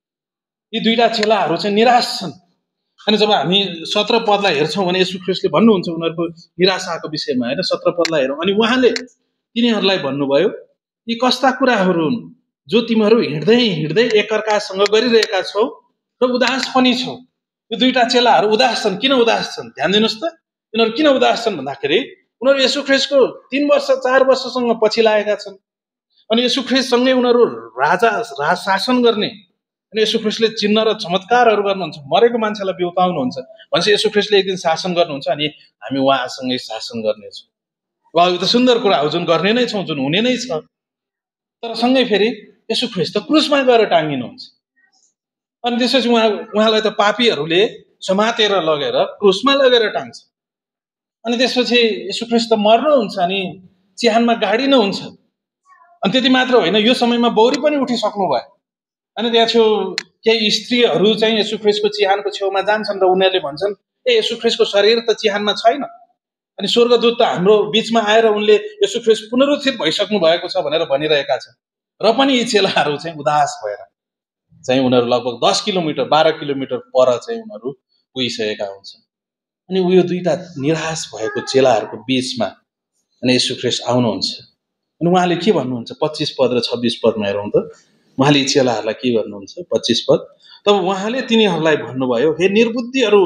S4: यी 2टा चेलाहरू चाहिँ निराश छन्। अनि जब हामी 17 पदलाई हेर्छौँ भने येशू ख्रीष्टले भन्नुहुन्छ उनीहरूको निराशाको विषयमा, होइन, 17 पदलाई हेरौँ। अनि उहाँले तिनीहरूलाई भन्नुभयो, यी कस्ता कुराहरू हुन् जो तिमीहरू हिँड्दै हिँड्दै एकअर्कासँग गरिरहेका छौ र उदास पनि छौ। यो 2टा चेलाहरू उदास छन्। किन उदास छन् ध्यान दिनुहोस् त। यिनीहरू किन उदास छन् भन्दाखेरि उनीहरू येशू ख्रीष्टको 3 वर्ष 4 वर्षसँग पछि लागेका छन्। अनि येशू ख्रीष्टसँगै उनीहरू राज शासन गर्ने, अनि येशू ख्रीष्टले चिन्ह र चमत्कारहरू गर्नुहुन्छ, मरेको मान्छेलाई बिउताउनुहुन्छ। भनेपछि येशू ख्रीष्टले एक दिन शासन गर्नुहुन्छ अनि हामी उहाँसँगै शासन गर्नेछौँ। वा यो त सुन्दर कुरा हो, जुन गर्ने नै छौँ, जुन हुने नै छ। तर सँगै फेरि येशू ख्रीष्ट त क्रुसमा गएर टाँगिनुहुन्छ। अनि त्यसपछि उहाँलाई त पापीहरूले समातेर लगेर क्रुसमा लगेर टाङ्छ। अनि त्यसपछि येशू ख्रीष्ट मर्नुहुन्छ अनि चिहानमा गाडिनुहुन्छ। अनि त्यति मात्र होइन, यो समयमा बौरी पनि उठिसक्नु भयो। अनि त्यहाँ छेउ केही स्त्रीहरू चाहिँ येशू ख्रीष्टको चिहानको छेउमा जान्छन् र उनीहरूले भन्छन्, ए येशू ख्रीष्टको शरीर त चिहानमा छैन। अनि स्वर्गदूत त हाम्रो बीचमा आएर उनले येशू ख्रीष्ट पुनरुत्थित भइसक्नु भएको छ भनेर भनिरहेका छन्। र पनि यी चेलाहरू चाहिँ उदास भएर चाहिँ उनीहरू लगभग 10 किलोमिटर 12 किलोमिटर पर चाहिँ उनीहरू पुगिसकेका हुन्छन्। अनि यो दुईटा निराश भएको चेलाहरूको बीचमा अनि येशू ख्रीष्ट आउनुहुन्छ। अनि उहाँले के भन्नुहुन्छ 25 पद र 26 पदमा हेरौँ त। उहाँले यी चेलाहरूलाई के भन्नुहुन्छ 25 पद। तब उहाँले तिनीहरूलाई भन्नुभयो, हे निर्बुद्धिहरू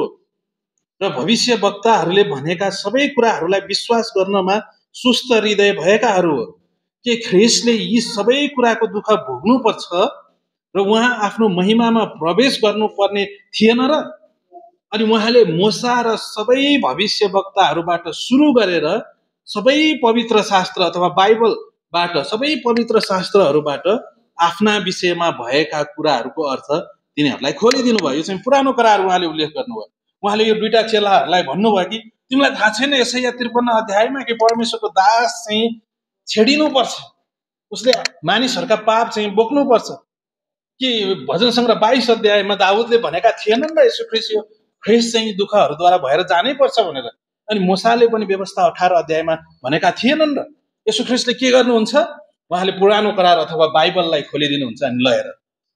S4: र भविष्य वक्ताहरूले भनेका सबै कुराहरूलाई विश्वास गर्नमा सुस्त हृदय भएकाहरू हो। के ख्रीष्टले यी सबै कुराको दुःख भोग्नुपर्छ र उहाँ आफ्नो महिमामा प्रवेश गर्नुपर्ने थिएन र? अनि उहाँले मूसा र सबै भविष्य वक्ताहरूबाट सुरु गरेर सबै पवित्र शास्त्र अथवा बाइबलबाट सबै पवित्र शास्त्रहरूबाट आफ्ना विषयमा भएका कुराहरूको अर्थ तिनीहरूलाई खोलिदिनु भयो। यो चाहिँ पुरानो करार उहाँले उल्लेख गर्नुभयो। उहाँले यो दुईटा चेलाहरूलाई भन्नुभयो कि तिमीलाई थाहा छैन यशाया 53 अध्यायमा कि परमेश्वरको दास चाहिँ छेडिनुपर्छ, उसले मानिसहरूका पाप चाहिँ बोक्नुपर्छ, कि भजन सङ्ग्रह 22 अध्यायमा दाउदले भनेका थिएनन् र यसो ख्रीष्ट चाहिँ दुःखहरूद्वारा भएर जानै पर्छ भनेर। अनि मूसाले पनि व्यवस्था 18 अध्यायमा भनेका थिएनन् र? यसो ख्रीष्टले के गर्नुहुन्छ? उहाँले पुरानो करार अथवा बाइबललाई खोलिदिनुहुन्छ अनि लएर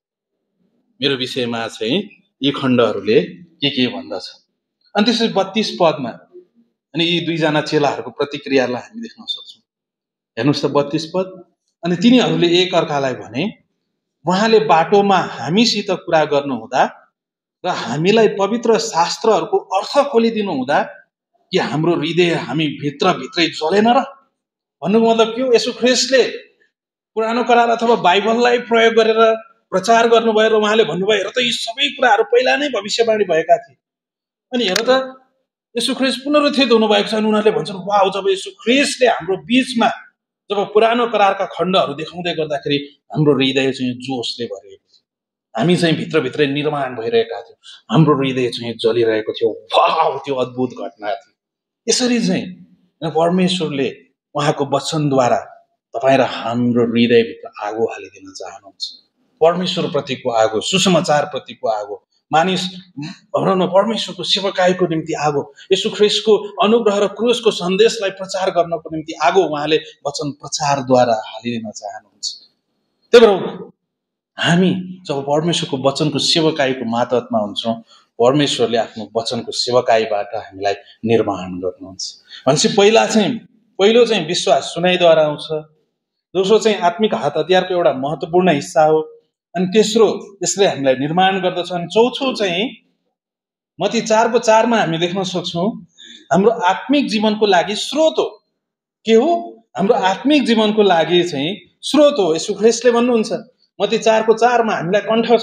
S4: मेरो विषयमा चाहिँ यी खण्डहरूले के भन्दछ। अनि त्यसपछि 32 पदमा अनि यी दुईजना चेलाहरूको प्रतिक्रियालाई हामी देख्न सक्छौँ। हेर्नुहोस् त 32 पद। अनि तिनीहरूले एक अर्कालाई भने, उहाँले बाटोमा हामीसित कुरा गर्नुहुँदा र हामीलाई पवित्र शास्त्रहरूको अर्थ खोलिदिनु हुँदा कि हाम्रो हृदय हामी भित्रै जलेन र? भन्नुको मतलब के हो? यसो ख्रीष्टले पुरानो करार अथवा बाइबललाई प्रयोग गरेर प्रचार गर्नुभयो र उहाँले भन्नुभयो, हेर त यी सबै कुराहरू पहिला नै भविष्यवाणी भएका थिए। अनि हेर त यसो ख्रीष्ट पुनरुत्थित हुनुभएको छ। अनि उनीहरूले भन्छन्, वाह, जब यसो ख्रीष्टले हाम्रो बीचमा जब पुरानो करारका खण्डहरू देखाउँदै गर्दाखेरि हाम्रो हृदय चाहिँ जोसले भरिएको थियो, हामी चाहिँ भित्रभित्रै निर्माण भइरहेका थियौँ, हाम्रो हृदय चाहिँ जलिरहेको थियो। वाह, त्यो अद्भुत घटना थियो। यसरी चाहिँ परमेश्वरले उहाँको वचनद्वारा तपाईँ र हाम्रो हृदयभित्र आगो हालिदिन चाहनुहुन्छ। परमेश्वर प्रतिको आगो, सुसमाचार प्रतिको आगो, मानिस परमेश्वरको सेवकाईको निम्ति आगो, यसु ख्रीष्टको अनुग्रह र क्रुसको सन्देशलाई प्रचार गर्नको निम्ति आगो उहाँले वचन प्रचारद्वारा हालिदिन चाहनुहुन्छ। त्यही भएर हामी जब परमेश्वरको वचनको सेवकाईको मातहतमा हुन्छौँ, परमेश्वरले आफ्नो वचनको सेवकाईबाट हामीलाई निर्माण गर्नुहुन्छ। भनेपछि पहिलो चाहिँ विश्वास सुनाइद्वारा आउँछ, दोस्रो चाहिँ आत्मिक हात हतियारको एउटा महत्त्वपूर्ण हिस्सा हो, अनि तेस्रो यसले हामीलाई निर्माण गर्दछ। अनि चौथो चाहिँ मत्ती 4:4 हामी देख्न सक्छौँ, हाम्रो आत्मिक जीवनको लागि स्रोत हो। के हो? हाम्रो आत्मिक जीवनको लागि चाहिँ स्रोत हो। यसो ख्रीष्टले भन्नुहुन्छ मत्ती 4:4 हामीलाई कण्ठ छ।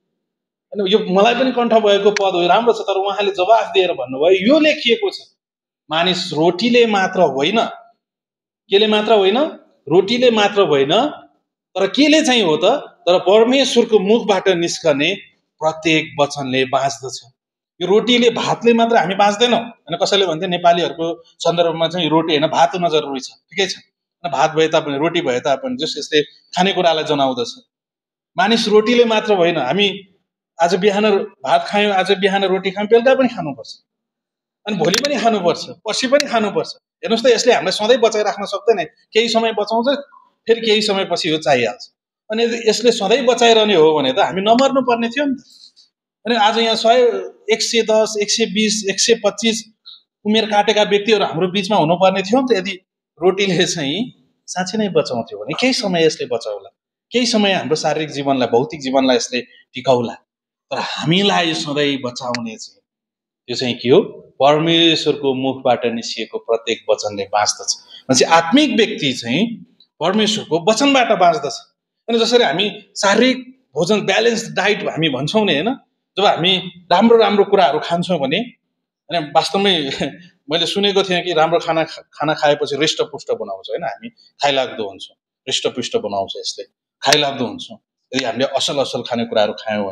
S4: अनि यो मलाई पनि कण्ठ भएको पद हो, राम्रो छ। तर उहाँले जवाफ दिएर भन्नुभयो, यो लेखिएको छ, मानिस रोटीले मात्र होइन, केले मात्र होइन, रोटीले मात्र होइन, तर केले चाहिँ हो त, तर परमेश्वरको मुखबाट निस्कने प्रत्येक वचनले बाँच्दछ। यो रोटीले, भातले मात्र हामी बाँच्दैनौँ। होइन, कसैले भन्थे नेपालीहरूको सन्दर्भमा चाहिँ रोटी होइन भात हुन जरुरी छ, ठिकै छ, भात भए तापनि रोटी भए तापनि जस यसले खानेकुरालाई जनाउँदछ। मानिस रोटीले मात्र होइन, हामी आज बिहान भात खायौँ, आज बिहान रोटी खायौँ, बेलुका पनि खानुपर्छ, अनि भोलि पनि खानुपर्छ, पर्सि पनि खानुपर्छ। हेर्नुहोस् त, यसले हामीलाई सधैँ बचाइराख्न सक्दैन। केही समय बचाउँछ, फेरि केही समयपछि यो चाहिहाल्छ। अनि यसले सधैँ बचाइरहने हो भने त हामी नमर्नु पर्ने थियो नि त। अनि आज यहाँ 100, 110, 120, 125 उमेर काटेका व्यक्तिहरू हाम्रो बिचमा हुनुपर्ने थियो नि त। यदि रोटीले चाहिँ साँच्चै नै बचाउँथ्यो भने केही समय यसले बचाउला, केही समय हाम्रो शारीरिक जीवनलाई, भौतिक जीवनलाई यसले टिकाउला। तर हामीलाई सधैँ बचाउने चाहिँ त्यो चाहिँ के हो? परमेश्वरको मुखबाट निस्किएको प्रत्येक वचनले बाँच्दछ। भनेपछि आत्मिक व्यक्ति चाहिँ परमेश्वरको वचनबाट बाँच्दछ। अनि जसरी हामी शारीरिक भोजन, ब्यालेन्स डाइट हामी भन्छौँ नि, होइन, जब हामी राम्रो कुराहरू खान्छौँ भने, होइन, वास्तवमै मैले सुनेको थिएँ कि राम्रो खाना खाएपछि हृष्टपुष्ट बनाउँछ। होइन, हामी खाइलाग्दो हुन्छौँ, हृष्टपुष्ट बनाउँछ, यसले खाइलाग्दो हुन्छौँ यदि हामीले असल खानेकुराहरू खायौँ भने।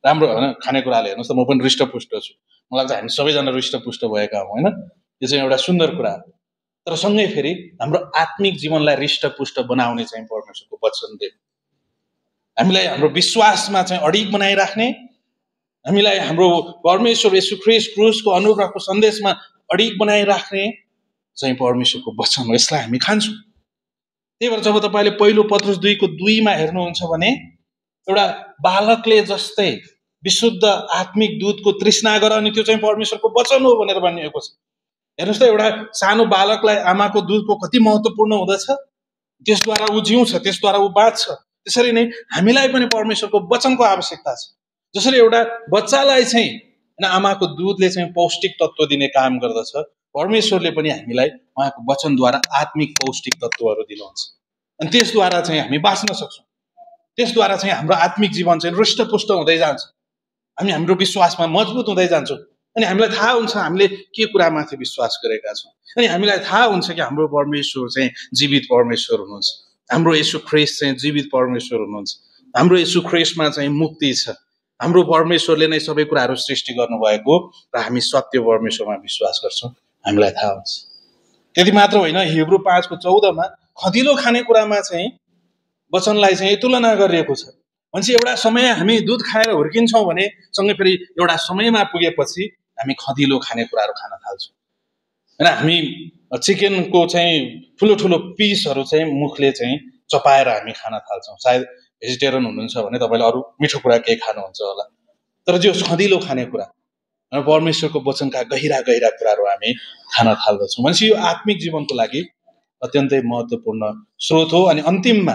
S4: राम्रो होइन खानेकुराले हेर्नुहोस् त म पनि हृष्टपुष्ट छु मलाई लाग्छ हामी सबैजना हृष्टपुष्ट भएका हौँ होइन यो चाहिँ एउटा सुन्दर कुरा हो तर सँगै फेरि हाम्रो आत्मिक जीवनलाई हृष्टपुष्ट बनाउने चाहिँ परमेश्वरको वचनले हामीलाई हाम्रो विश्वासमा चाहिँ अडिग बनाइराख्ने हामीलाई हाम्रो परमेश्वर येशू ख्रीष्ट क्रुसको अनुग्रहको सन्देशमा अडिग बनाइराख्ने चाहिँ परमेश्वरको वचन हो यसलाई हामी खान्छौँ त्यही भएर जब तपाईँले पहिलो पत्रुस 2:2 हेर्नुहुन्छ भने एउटा बालकले जस्तै विशुद्ध आत्मिक दूधको तृष्णा गर अनि त्यो चाहिँ परमेश्वरको वचन हो भनेर भनिएको छ हेर्नुहोस् त एउटा सानो बालकलाई आमाको दुधको कति महत्त्वपूर्ण हुँदछ त्यसद्वारा ऊ जिउँछ त्यसद्वारा ऊ बाँच्छ त्यसरी नै हामीलाई पनि परमेश्वरको वचनको आवश्यकता छ जसरी एउटा बच्चालाई चाहिँ आमाको दुधले चाहिँ पौष्टिक तत्त्व दिने काम गर्दछ परमेश्वरले पनि हामीलाई उहाँको वचनद्वारा आत्मिक पौष्टिक तत्त्वहरू दिनुहुन्छ अनि त्यसद्वारा चाहिँ हामी बाँच्न सक्छौँ त्यसद्वारा चाहिँ हाम्रो आत्मिक जीवन चाहिँ हृष्टपुष्ट हुँदै जान्छ हामी हाम्रो विश्वासमा मजबुत हुँदै जान्छौँ अनि हामीलाई थाहा हुन्छ हामीले के कुरामाथि विश्वास गरेका छौँ अनि हामीलाई थाहा हुन्छ कि हाम्रो परमेश्वर चाहिँ जीवित परमेश्वर हुनुहुन्छ हाम्रो येशू ख्रीष्ट चाहिँ जीवित परमेश्वर हुनुहुन्छ हाम्रो येशू ख्रीष्टमा चाहिँ मुक्ति छ हाम्रो परमेश्वरले नै सबै कुराहरू सृष्टि गर्नुभएको र हामी सत्य परमेश्वरमा विश्वास गर्छौँ हामीलाई थाहा हुन्छ त्यति मात्र होइन हिब्रू 5:14 खदिलो खानेकुरामा चाहिँ वचनलाई चाहिँ तुलना गरिएको छ भनेपछि एउटा समय हामी दुध खाएर हुर्किन्छौँ भने सँगै फेरि एउटा समयमा पुगेपछि हामी खदिलो खानेकुराहरू खान थाल्छौँ होइन हामी चिकनको चाहिँ ठुलो ठुलो पिसहरू चाहिँ मुखले चाहिँ चपाएर हामी खान थाल्छौँ सायद भेजिटेरियन हुनुहुन्छ भने तपाईँले अरू मिठो कुरा केही खानुहुन्छ होला तर जो खदिलो खानेकुरा परमेश्वरको वचनका गहिरा गहिरा कुराहरू हामी खान थाल्दछौँ भनेपछि यो आत्मिक जीवनको लागि अत्यन्तै महत्त्वपूर्ण स्रोत हो अनि अन्तिममा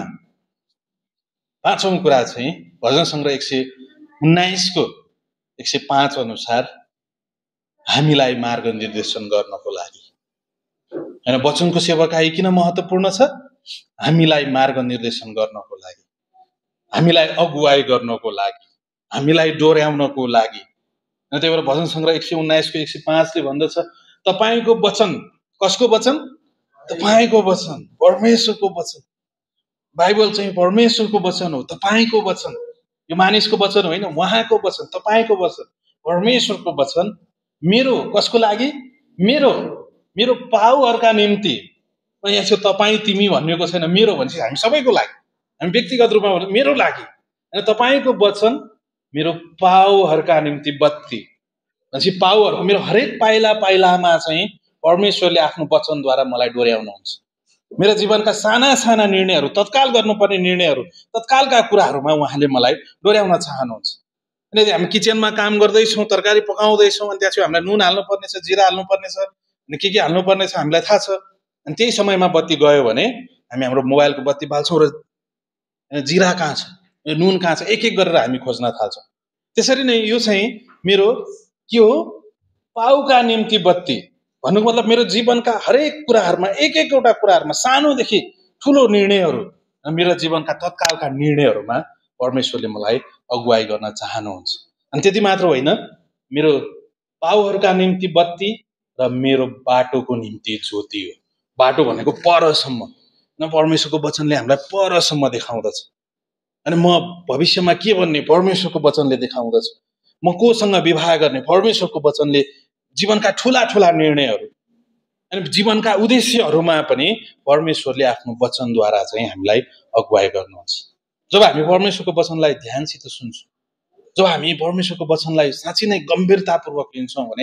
S4: पाँचौँ कुरा चाहिँ भजन सङ्ग्रह 119 105 अनुसार हामीलाई मार्ग निर्देशन गर्नको लागि होइन वचनको सेवकाई किन महत्त्वपूर्ण छ हामीलाई मार्ग निर्देशन गर्नको लागि हामीलाई अगुवाई गर्नको लागि हामीलाई डोर्याउनको लागि त्यही भएर भजन सङ्ग्रह 119 105 भन्दछ तपाईँको वचन कसको वचन तपाईँको वचन परमेश्वरको वचन बाइबल चाहिँ परमेश्वरको वचन हो तपाईँको वचन यो मानिसको वचन होइन उहाँको वचन तपाईँको वचन परमेश्वरको वचन मेरो कसको लागि मेरो मेरो पाउहरूका निम्ति यहाँ चाहिँ तपाईँ तिमी भन्नेको छैन मेरो भनेपछि हामी सबैको लागि हामी व्यक्तिगत रूपमा मेरो लागि अनि तपाईँको वचन मेरो पाउहरूका निम्ति बत्ती भनेपछि पाउहरूको मेरो हरेक पाइला पाइलामा चाहिँ परमेश्वरले आफ्नो वचनद्वारा मलाई डोर्याउनुहुन्छ मेरो जीवनका साना साना निर्णयहरू तत्काल गर्नुपर्ने निर्णयहरू तत्कालका कुराहरूमा उहाँले मलाई डोर्याउन चाहनुहुन्छ अनि यदि हामी किचनमा काम गर्दैछौँ तरकारी पकाउँदैछौँ अनि त्यहाँ चाहिँ हामीलाई नुन हाल्नुपर्ने छ जिरा हाल्नुपर्ने छ अनि के हाल्नुपर्ने छ हामीलाई थाहा छ अनि त्यही समयमा बत्ती गयो भने हामी हाम्रो मोबाइलको बत्ती बाल्छौँ र जिरा कहाँ छ नुन कहाँ छ एक एक गरेर हामी खोज्न थाल्छौँ त्यसरी नै यो चाहिँ मेरो के हो पाउका निम्ति बत्ती भन्नुको मतलब मेरो जीवनका हरेक कुराहरूमा एक एकवटा कुराहरूमा सानोदेखि ठुलो निर्णयहरू मेरो जीवनका तत्कालका निर्णयहरूमा परमेश्वरले मलाई अगुवाई गर्न चाहनुहुन्छ अनि त्यति मात्र होइन मेरो पाउहरूका निम्ति बत्ती र मेरो बाटोको निम्ति ज्योति हो बाटो भनेको परसम्म न परमेश्वरको वचनले हामीलाई परसम्म देखाउँदछ अनि म भविष्यमा के भन्ने परमेश्वरको वचनले देखाउँदछ म कोसँग विवाह गर्ने परमेश्वरको वचनले जीवनका ठुला ठुला निर्णयहरू अनि जीवनका उद्देश्यहरूमा पनि परमेश्वरले आफ्नो वचनद्वारा चाहिँ हामीलाई अगुवाई गर्नुहुन्छ जब हामी परमेश्वरको वचनलाई ध्यानसित सुन्छौँ जब हामी परमेश्वरको वचनलाई साँच्चै नै गम्भीरतापूर्वक लिन्छौँ भने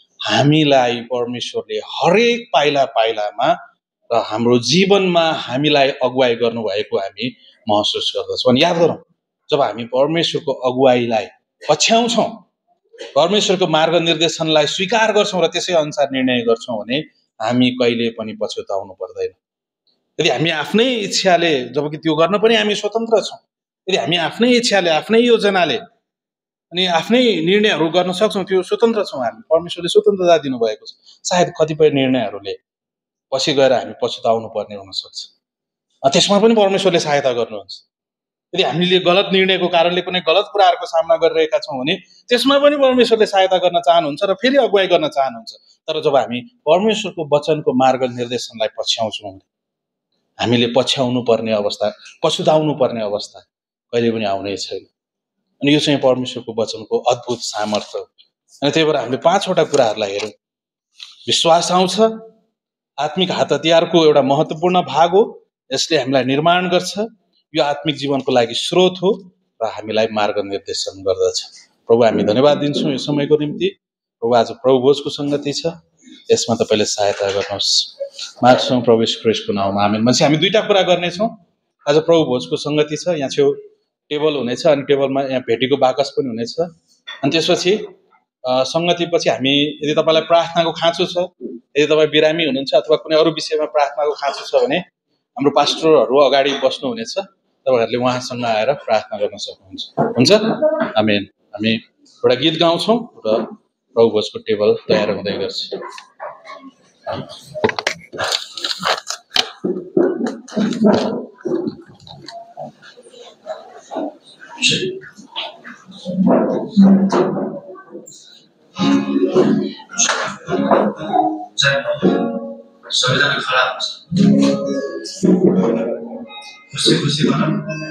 S4: हामीलाई परमेश्वरले हरेक पाइला पाइलामा र हाम्रो जीवनमा हामीलाई अगुवाई गर्नुभएको हामी महसुस गर्दछौँ अनि याद गरौँ जब हामी परमेश्वरको अगुवाईलाई पछ्याउँछौँ परमेश्वरको मार्ग निर्देशनलाई स्वीकार गर्छौँ र त्यसै अनुसार निर्णय गर्छौँ भने हामी कहिले पनि पछुताउनु पर्दैन यदि हामी आफ्नै इच्छाले जबकि त्यो गर्न पनि हामी स्वतन्त्र छौँ यदि हामी आफ्नै इच्छाले आफ्नै योजनाले अनि आफ्नै निर्णयहरू गर्न सक्छौँ त्यो स्वतन्त्र छौँ हामी परमेश्वरले स्वतन्त्रता दिनुभएको छ सायद कतिपय निर्णयहरूले पछि गएर हामी पछुताउनु पर्ने हुनसक्छ त्यसमा पनि परमेश्वरले सहायता गर्नुहुन्छ यदि हामीले गलत निर्णयको कारणले कुनै गलत कुराहरूको सामना गरिरहेका छौँ भने त्यसमा पनि परमेश्वरले सहायता गर्न चाहनुहुन्छ र फेरि अगुवाई गर्न चाहनुहुन्छ तर जब हामी परमेश्वरको वचनको मार्ग निर्देशनलाई पछ्याउँछौँ हामीले पछ्याउनु पर्ने अवस्था पछुताउनु पर्ने अवस्था कहिले पनि आउनै छैन अनि यो चाहिँ परमेश्वरको वचनको अद्भुत सामर्थ्य हो। अनि त्यही भएर हामीले 5वटा कुराहरूलाई हेरौँ। विश्वास आउँछ, आत्मिक हात हतियारको एउटा महत्त्वपूर्ण भाग हो, यसले हामीलाई निर्माण गर्छ, यो आत्मिक जीवनको लागि स्रोत हो र हामीलाई मार्गनिर्देशन गर्दछ। प्रभु हामी धन्यवाद दिन्छौँ यो समयको निम्ति। प्रभु आज प्रभु भोजको सङ्गति छ, यसमा तपाईँले सहायता गर्नुहोस्। माग्छौँ प्रभु यीशु ख्रीष्टको नाउँमा, आमेन। भनेपछि हामी 2टा कुरा गर्नेछौँ। आज प्रभु भोजको सङ्गति छ, यहाँ छेउ टेबल हुनेछ अनि टेबलमा यहाँ भेटीको बाकस पनि हुनेछ। अनि त्यसपछि सङ्गतिपछि हामी, यदि तपाईँलाई प्रार्थनाको खाँचो छ, यदि तपाईँ बिरामी हुनुहुन्छ अथवा कुनै अरू विषयमा प्रार्थनाको खाँचो छ भने हाम्रो पास्टरहरू अगाडि बस्नुहुनेछ, तपाईँहरूले उहाँसँग आएर प्रार्थना गर्न सक्नुहुन्छ। हुन्छ, आमेन। हामी एउटा गीत गाउँछौँ र प्रभु भोजको टेबल तयार हुँदै गर्छ।
S2: सबैजना खडा हुन्छ, खुसी खुसी भनौँ।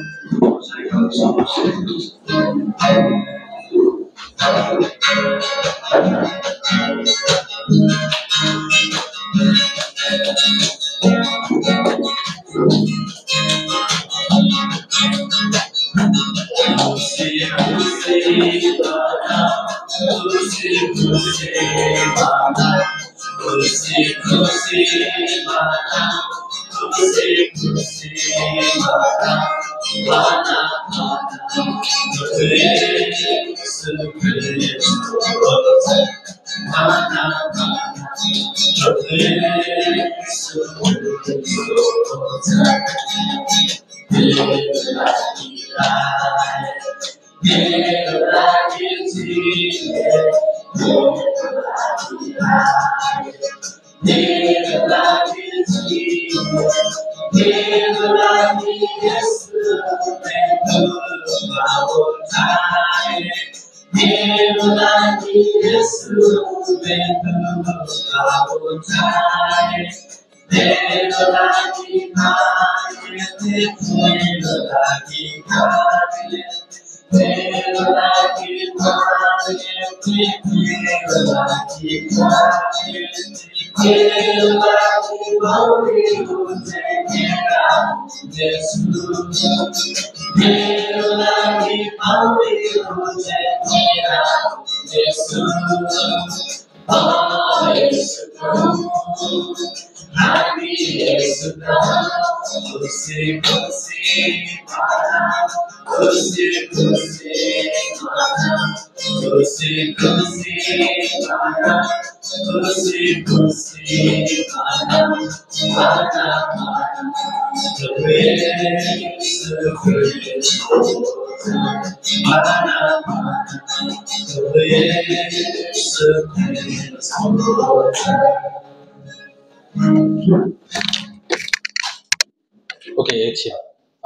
S4: ओके, एकछिन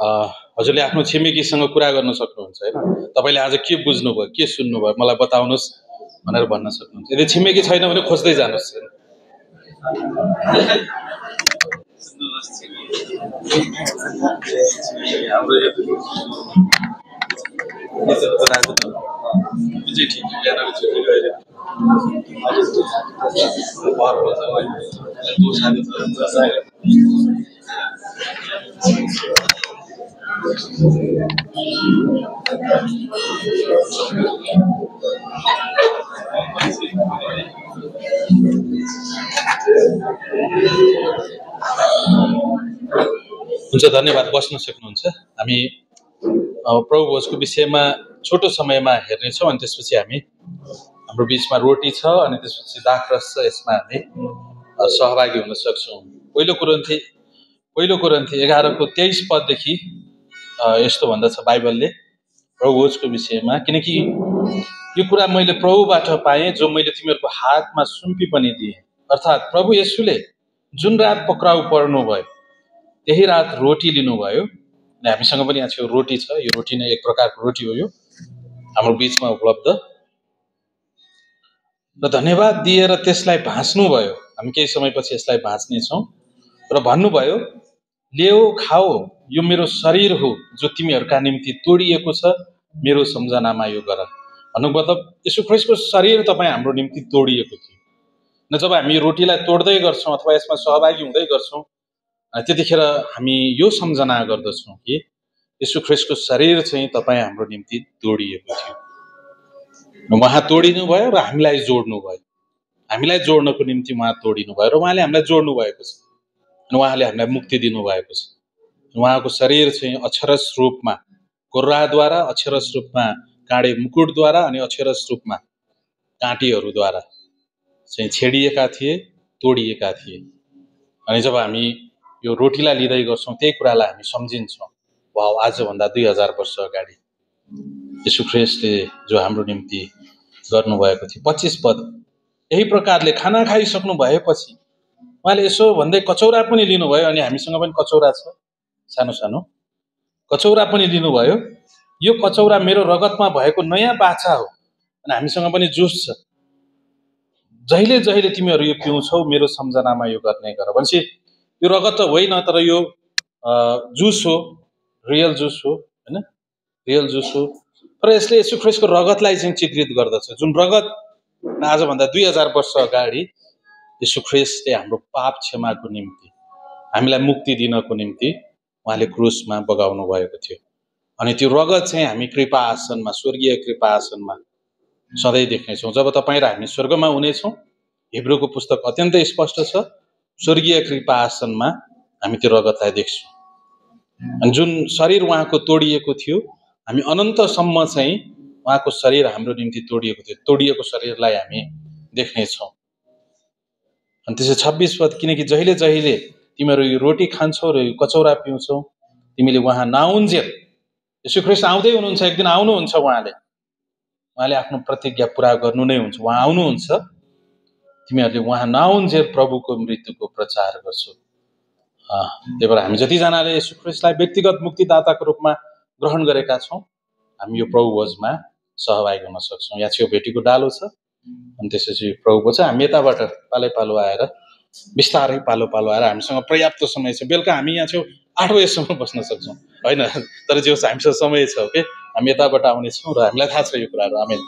S4: हजुरले आफ्नो छिमेकीसँग कुरा गर्न सक्नुहुन्छ होइन। तपाईँले आज के बुझ्नुभयो, के सुन्नुभयो, मलाई बताउनुहोस् भनेर भन्न सक्नुहुन्छ। यदि छिमेकी छैन भने खोज्दै जानुहोस्। हुन्छ, धन्यवाद। बस्न सक्नुहुन्छ। हामी प्रभु भोजको विषयमा छोटो समयमा हेर्नेछौँ अनि त्यसपछि हामी, हाम्रो बिचमा रोटी छ अनि त्यसपछि दाखरस छ, यसमा हामी सहभागी हुन सक्छौँ। पहिलो कुरिन्थी 11:23 यस्तो भन्दछ बाइबलले प्रभु भोजको विषयमा, किनकि यो कुरा मैले प्रभुबाट पाएँ जो मैले तिमीहरूको हातमा सुम्पी पनि दिएँ, अर्थात् प्रभु येशूले जुन रात पक्राउ पर्नु भयो त्यही रात रोटी लिनुभयो। हामीसँग पनि यहाँ रोटी छ, यो रोटी नै एक प्रकारको रोटी हो, यो हाम्रो बिचमा उपलब्ध, र धन्यवाद दिएर त्यसलाई भाँच्नुभयो। हामी केही समयपछि यसलाई भाँच्नेछौँ र भन्नुभयो, लियो खाओ, यो मेरो शरीर हो जो तिमीहरूका निम्ति तोडिएको छ, मेरो सम्झनामा यो गर भन्नुको मतलब यीशु ख्रीष्टको शरीर तपाईँ हाम्रो निम्ति तोडिएको थियो। न जब हामी रोटीलाई तोड्दै गर्छौँ अथवा यसमा सहभागी हुँदै गर्छौँ त्यतिखेर हामी यो सम्झना गर्दछौँ कि यीशु ख्रीष्टको शरीर चाहिँ तपाईँ हाम्रो निम्ति तोडिएको थियो। उहाँ तोडिनु भयो र हामीलाई जोड्नु भयो। हामीलाई जोड्नको निम्ति उहाँ तोडिनु भयो र उहाँले हामीलाई जोड्नु भएको छ। उहाँले हामीलाई मुक्ति दिनुभएको छ। उहाँको शरीर चाहिँ अक्षरस रूपमा कोर्राद्वारा, अक्षरस रूपमा काँडे मुकुटद्वारा अनि अक्षरस रूपमा काँटीहरूद्वारा चाहिँ छेडिएका थिए, तोडिएका थिए। अनि जब हामी यो रोटीलाई लिँदै गर्छौँ त्यही कुरालाई हामी सम्झिन्छौँ। वाउ, आजभन्दा 2000 वर्ष अगाडि यीशु ख्रीष्टले जो हाम्रो निम्ति गर्नुभएको थियो। 25 पद, यही प्रकारले खाना खाइसक्नु भएपछि उहाँले यसो भन्दै कचौरा पनि लिनुभयो। अनि हामीसँग पनि कचौरा छ, सानो सानो कचौरा पनि लिनुभयो। यो कचौरा मेरो रगतमा भएको नयाँ बाछा हो अनि हामीसँग पनि जुस छ। जहिले जहिले तिमीहरू यो पिउँछौ मेरो सम्झनामा यो गर्ने गर। भनेपछि यो रगत त होइन तर यो जुस हो, रियल जुस हो हैन, रियल जुस हो। तर यसले यीशु ख्रीष्टको रगतलाई चाहिँ चित्रित गर्दछ, जुन रगत आजभन्दा 2000 वर्ष अगाडि यीशु ख्रीष्टले हाम्रो पाप क्षमाको निम्ति, हामीलाई मुक्ति दिनको निम्ति उहाँले क्रुसमा बगाउनु भएको थियो। अनि त्यो रगत चाहिँ हामी कृपा आसनमा, स्वर्गीय कृपा आसनमा सधैँ देख्नेछौँ। जब तपाईँ र हामी स्वर्गमा हुनेछौँ, हिब्रूको पुस्तक अत्यन्तै स्पष्ट छ, स्वर्गीय कृपा आसनमा हामी त्यो रगतलाई देख्छौँ। अनि जुन शरीर उहाँको तोडिएको थियो, हामी अनन्तसम्म चाहिँ उहाँको शरीर हाम्रो निम्ति तोडिएको थियो, तोडिएको शरीरलाई हामी देख्नेछौँ। अनि त्यसै 26 पद, किनकि जहिले जहिले तिमीहरू यो रोटी खान्छौ र यो कचौरा पिउँछौ तिमीले उहाँ नआउन्जेल, यीशु ख्रीष्ट आउँदै हुनुहुन्छ, एक दिन आउनुहुन्छ, उहाँले आफ्नो प्रतिज्ञा पुरा गर्नु नै हुन्छ, उहाँ आउनुहुन्छ। तिमीहरूले उहाँ नआउन्जेल प्रभुको मृत्युको प्रचार गर्छौ। त्यही भएर हामी जतिजनाले यीशु ख्रीष्टलाई व्यक्तिगत मुक्तिदाताको रूपमा ग्रहण गरेका छौँ, हामी यो प्रभु भोजमा सहभागी हुन सक्छौँ। यहाँ छेउ भेटीको डालो छ अनि त्यसपछि प्रभु भोज, हामी यताबाट पालै पालो आएर बिस्तारै पालो पालो आएर हामीसँग पर्याप्त समय छ। बेलुका हामी यहाँ छेउ 8 बजेसम्म बस्न सक्छौँ होइन, तर जे होस् हामीसँग समय छ। ओके, हामी यताबाट आउनेछौँ र हामीलाई थाहा छ यो कुराहरू। आमेन।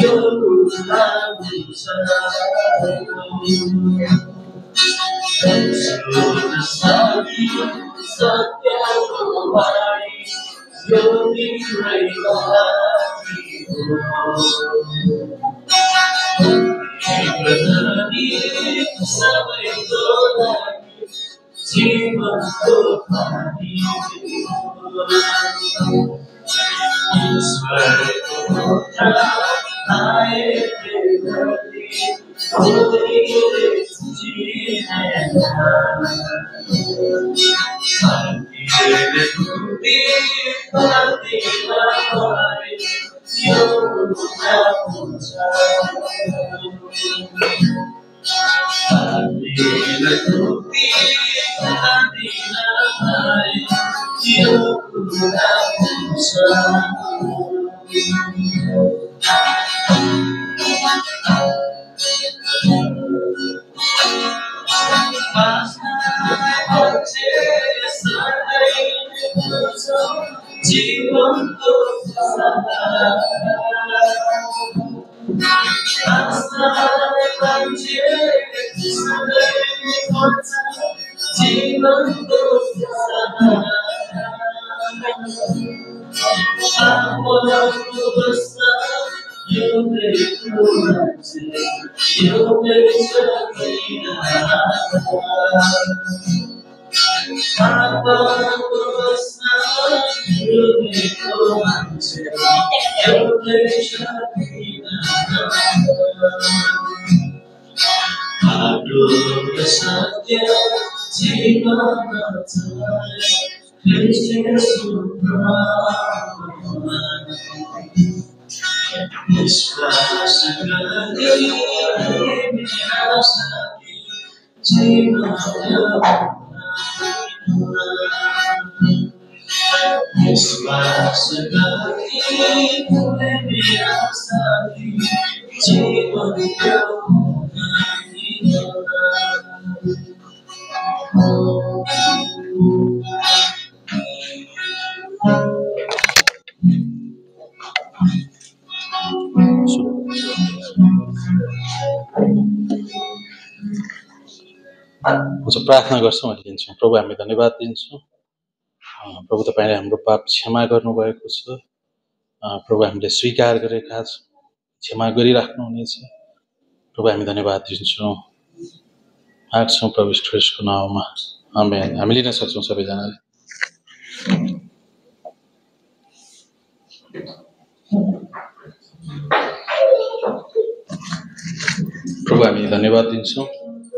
S4: प्रार्थना गर्छौँ अनि दिन्छौँ। प्रभु हामी धन्यवाद दिन्छौँ। प्रभु तपाईँले हाम्रो पाप क्षमा गर्नुभएको छ। प्रभु हामीले स्वीकार गरेका छौँ, क्षमा गरिराख्नुहुनेछ। प्रभु हामी धन्यवाद दिन्छौँ, माग्छौँ प्रभु ख्रीष्टको नाममा, आमेन। हामी लिन सक्छौँ सबैजनाले। प्रभु हामी धन्यवाद दिन्छौँ,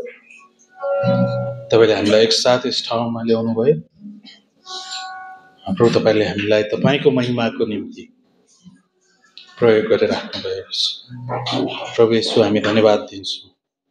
S4: तपाईँले हामीलाई एकसाथ यस ठाउँमा ल्याउनु भयो। प्रभु तपाईँले हामीलाई तपाईँको महिमाको निम्ति प्रयोग गरेर राख्नुभएको छ। प्रभु येशू हामी धन्यवाद दिन्छौँ।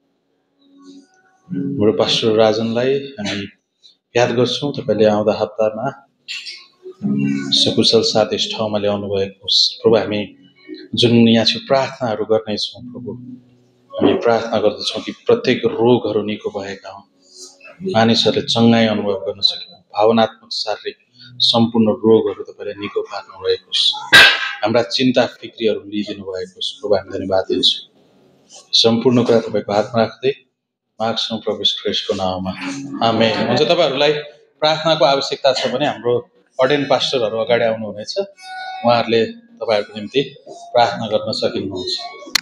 S4: हाम्रो पास्टर राजनलाई हामी याद गर्छौँ। तपाईँले आउँदा हप्तामा सकुशल साथ यस ठाउँमा ल्याउनु भएको होस्। प्रभु हामी जुन यहाँ चाहिँ प्रार्थनाहरू गर्नेछौँ, प्रभु हामी प्रार्थना गर्दछौँ कि प्रत्येक रोगहरू निको भएका हुन्, मानिसहरूले चङ्गाई अनुभव गर्न सकेन्, भावनात्मक शारीरिक सम्पूर्ण रोगहरू तपाईँले निको पार्नु भएको छ। हाम्रा चिन्ता फिक्रीहरू लिइदिनु भएको छ। प्रभु हामी धन्यवाद दिन्छौँ। सम्पूर्ण कुरा तपाईँको हातमा राख्दै माग्छौँ प्रभु ख्रीष्टको नाममा, आमेन। हुन्छ, तपाईँहरूलाई प्रार्थनाको आवश्यकता छ भने हाम्रो अर्डेन पास्टरहरू अगाडि आउनुहुनेछ। उहाँहरूले तपाईँहरूको निम्ति प्रार्थना गर्न सकिनुहुन्छ।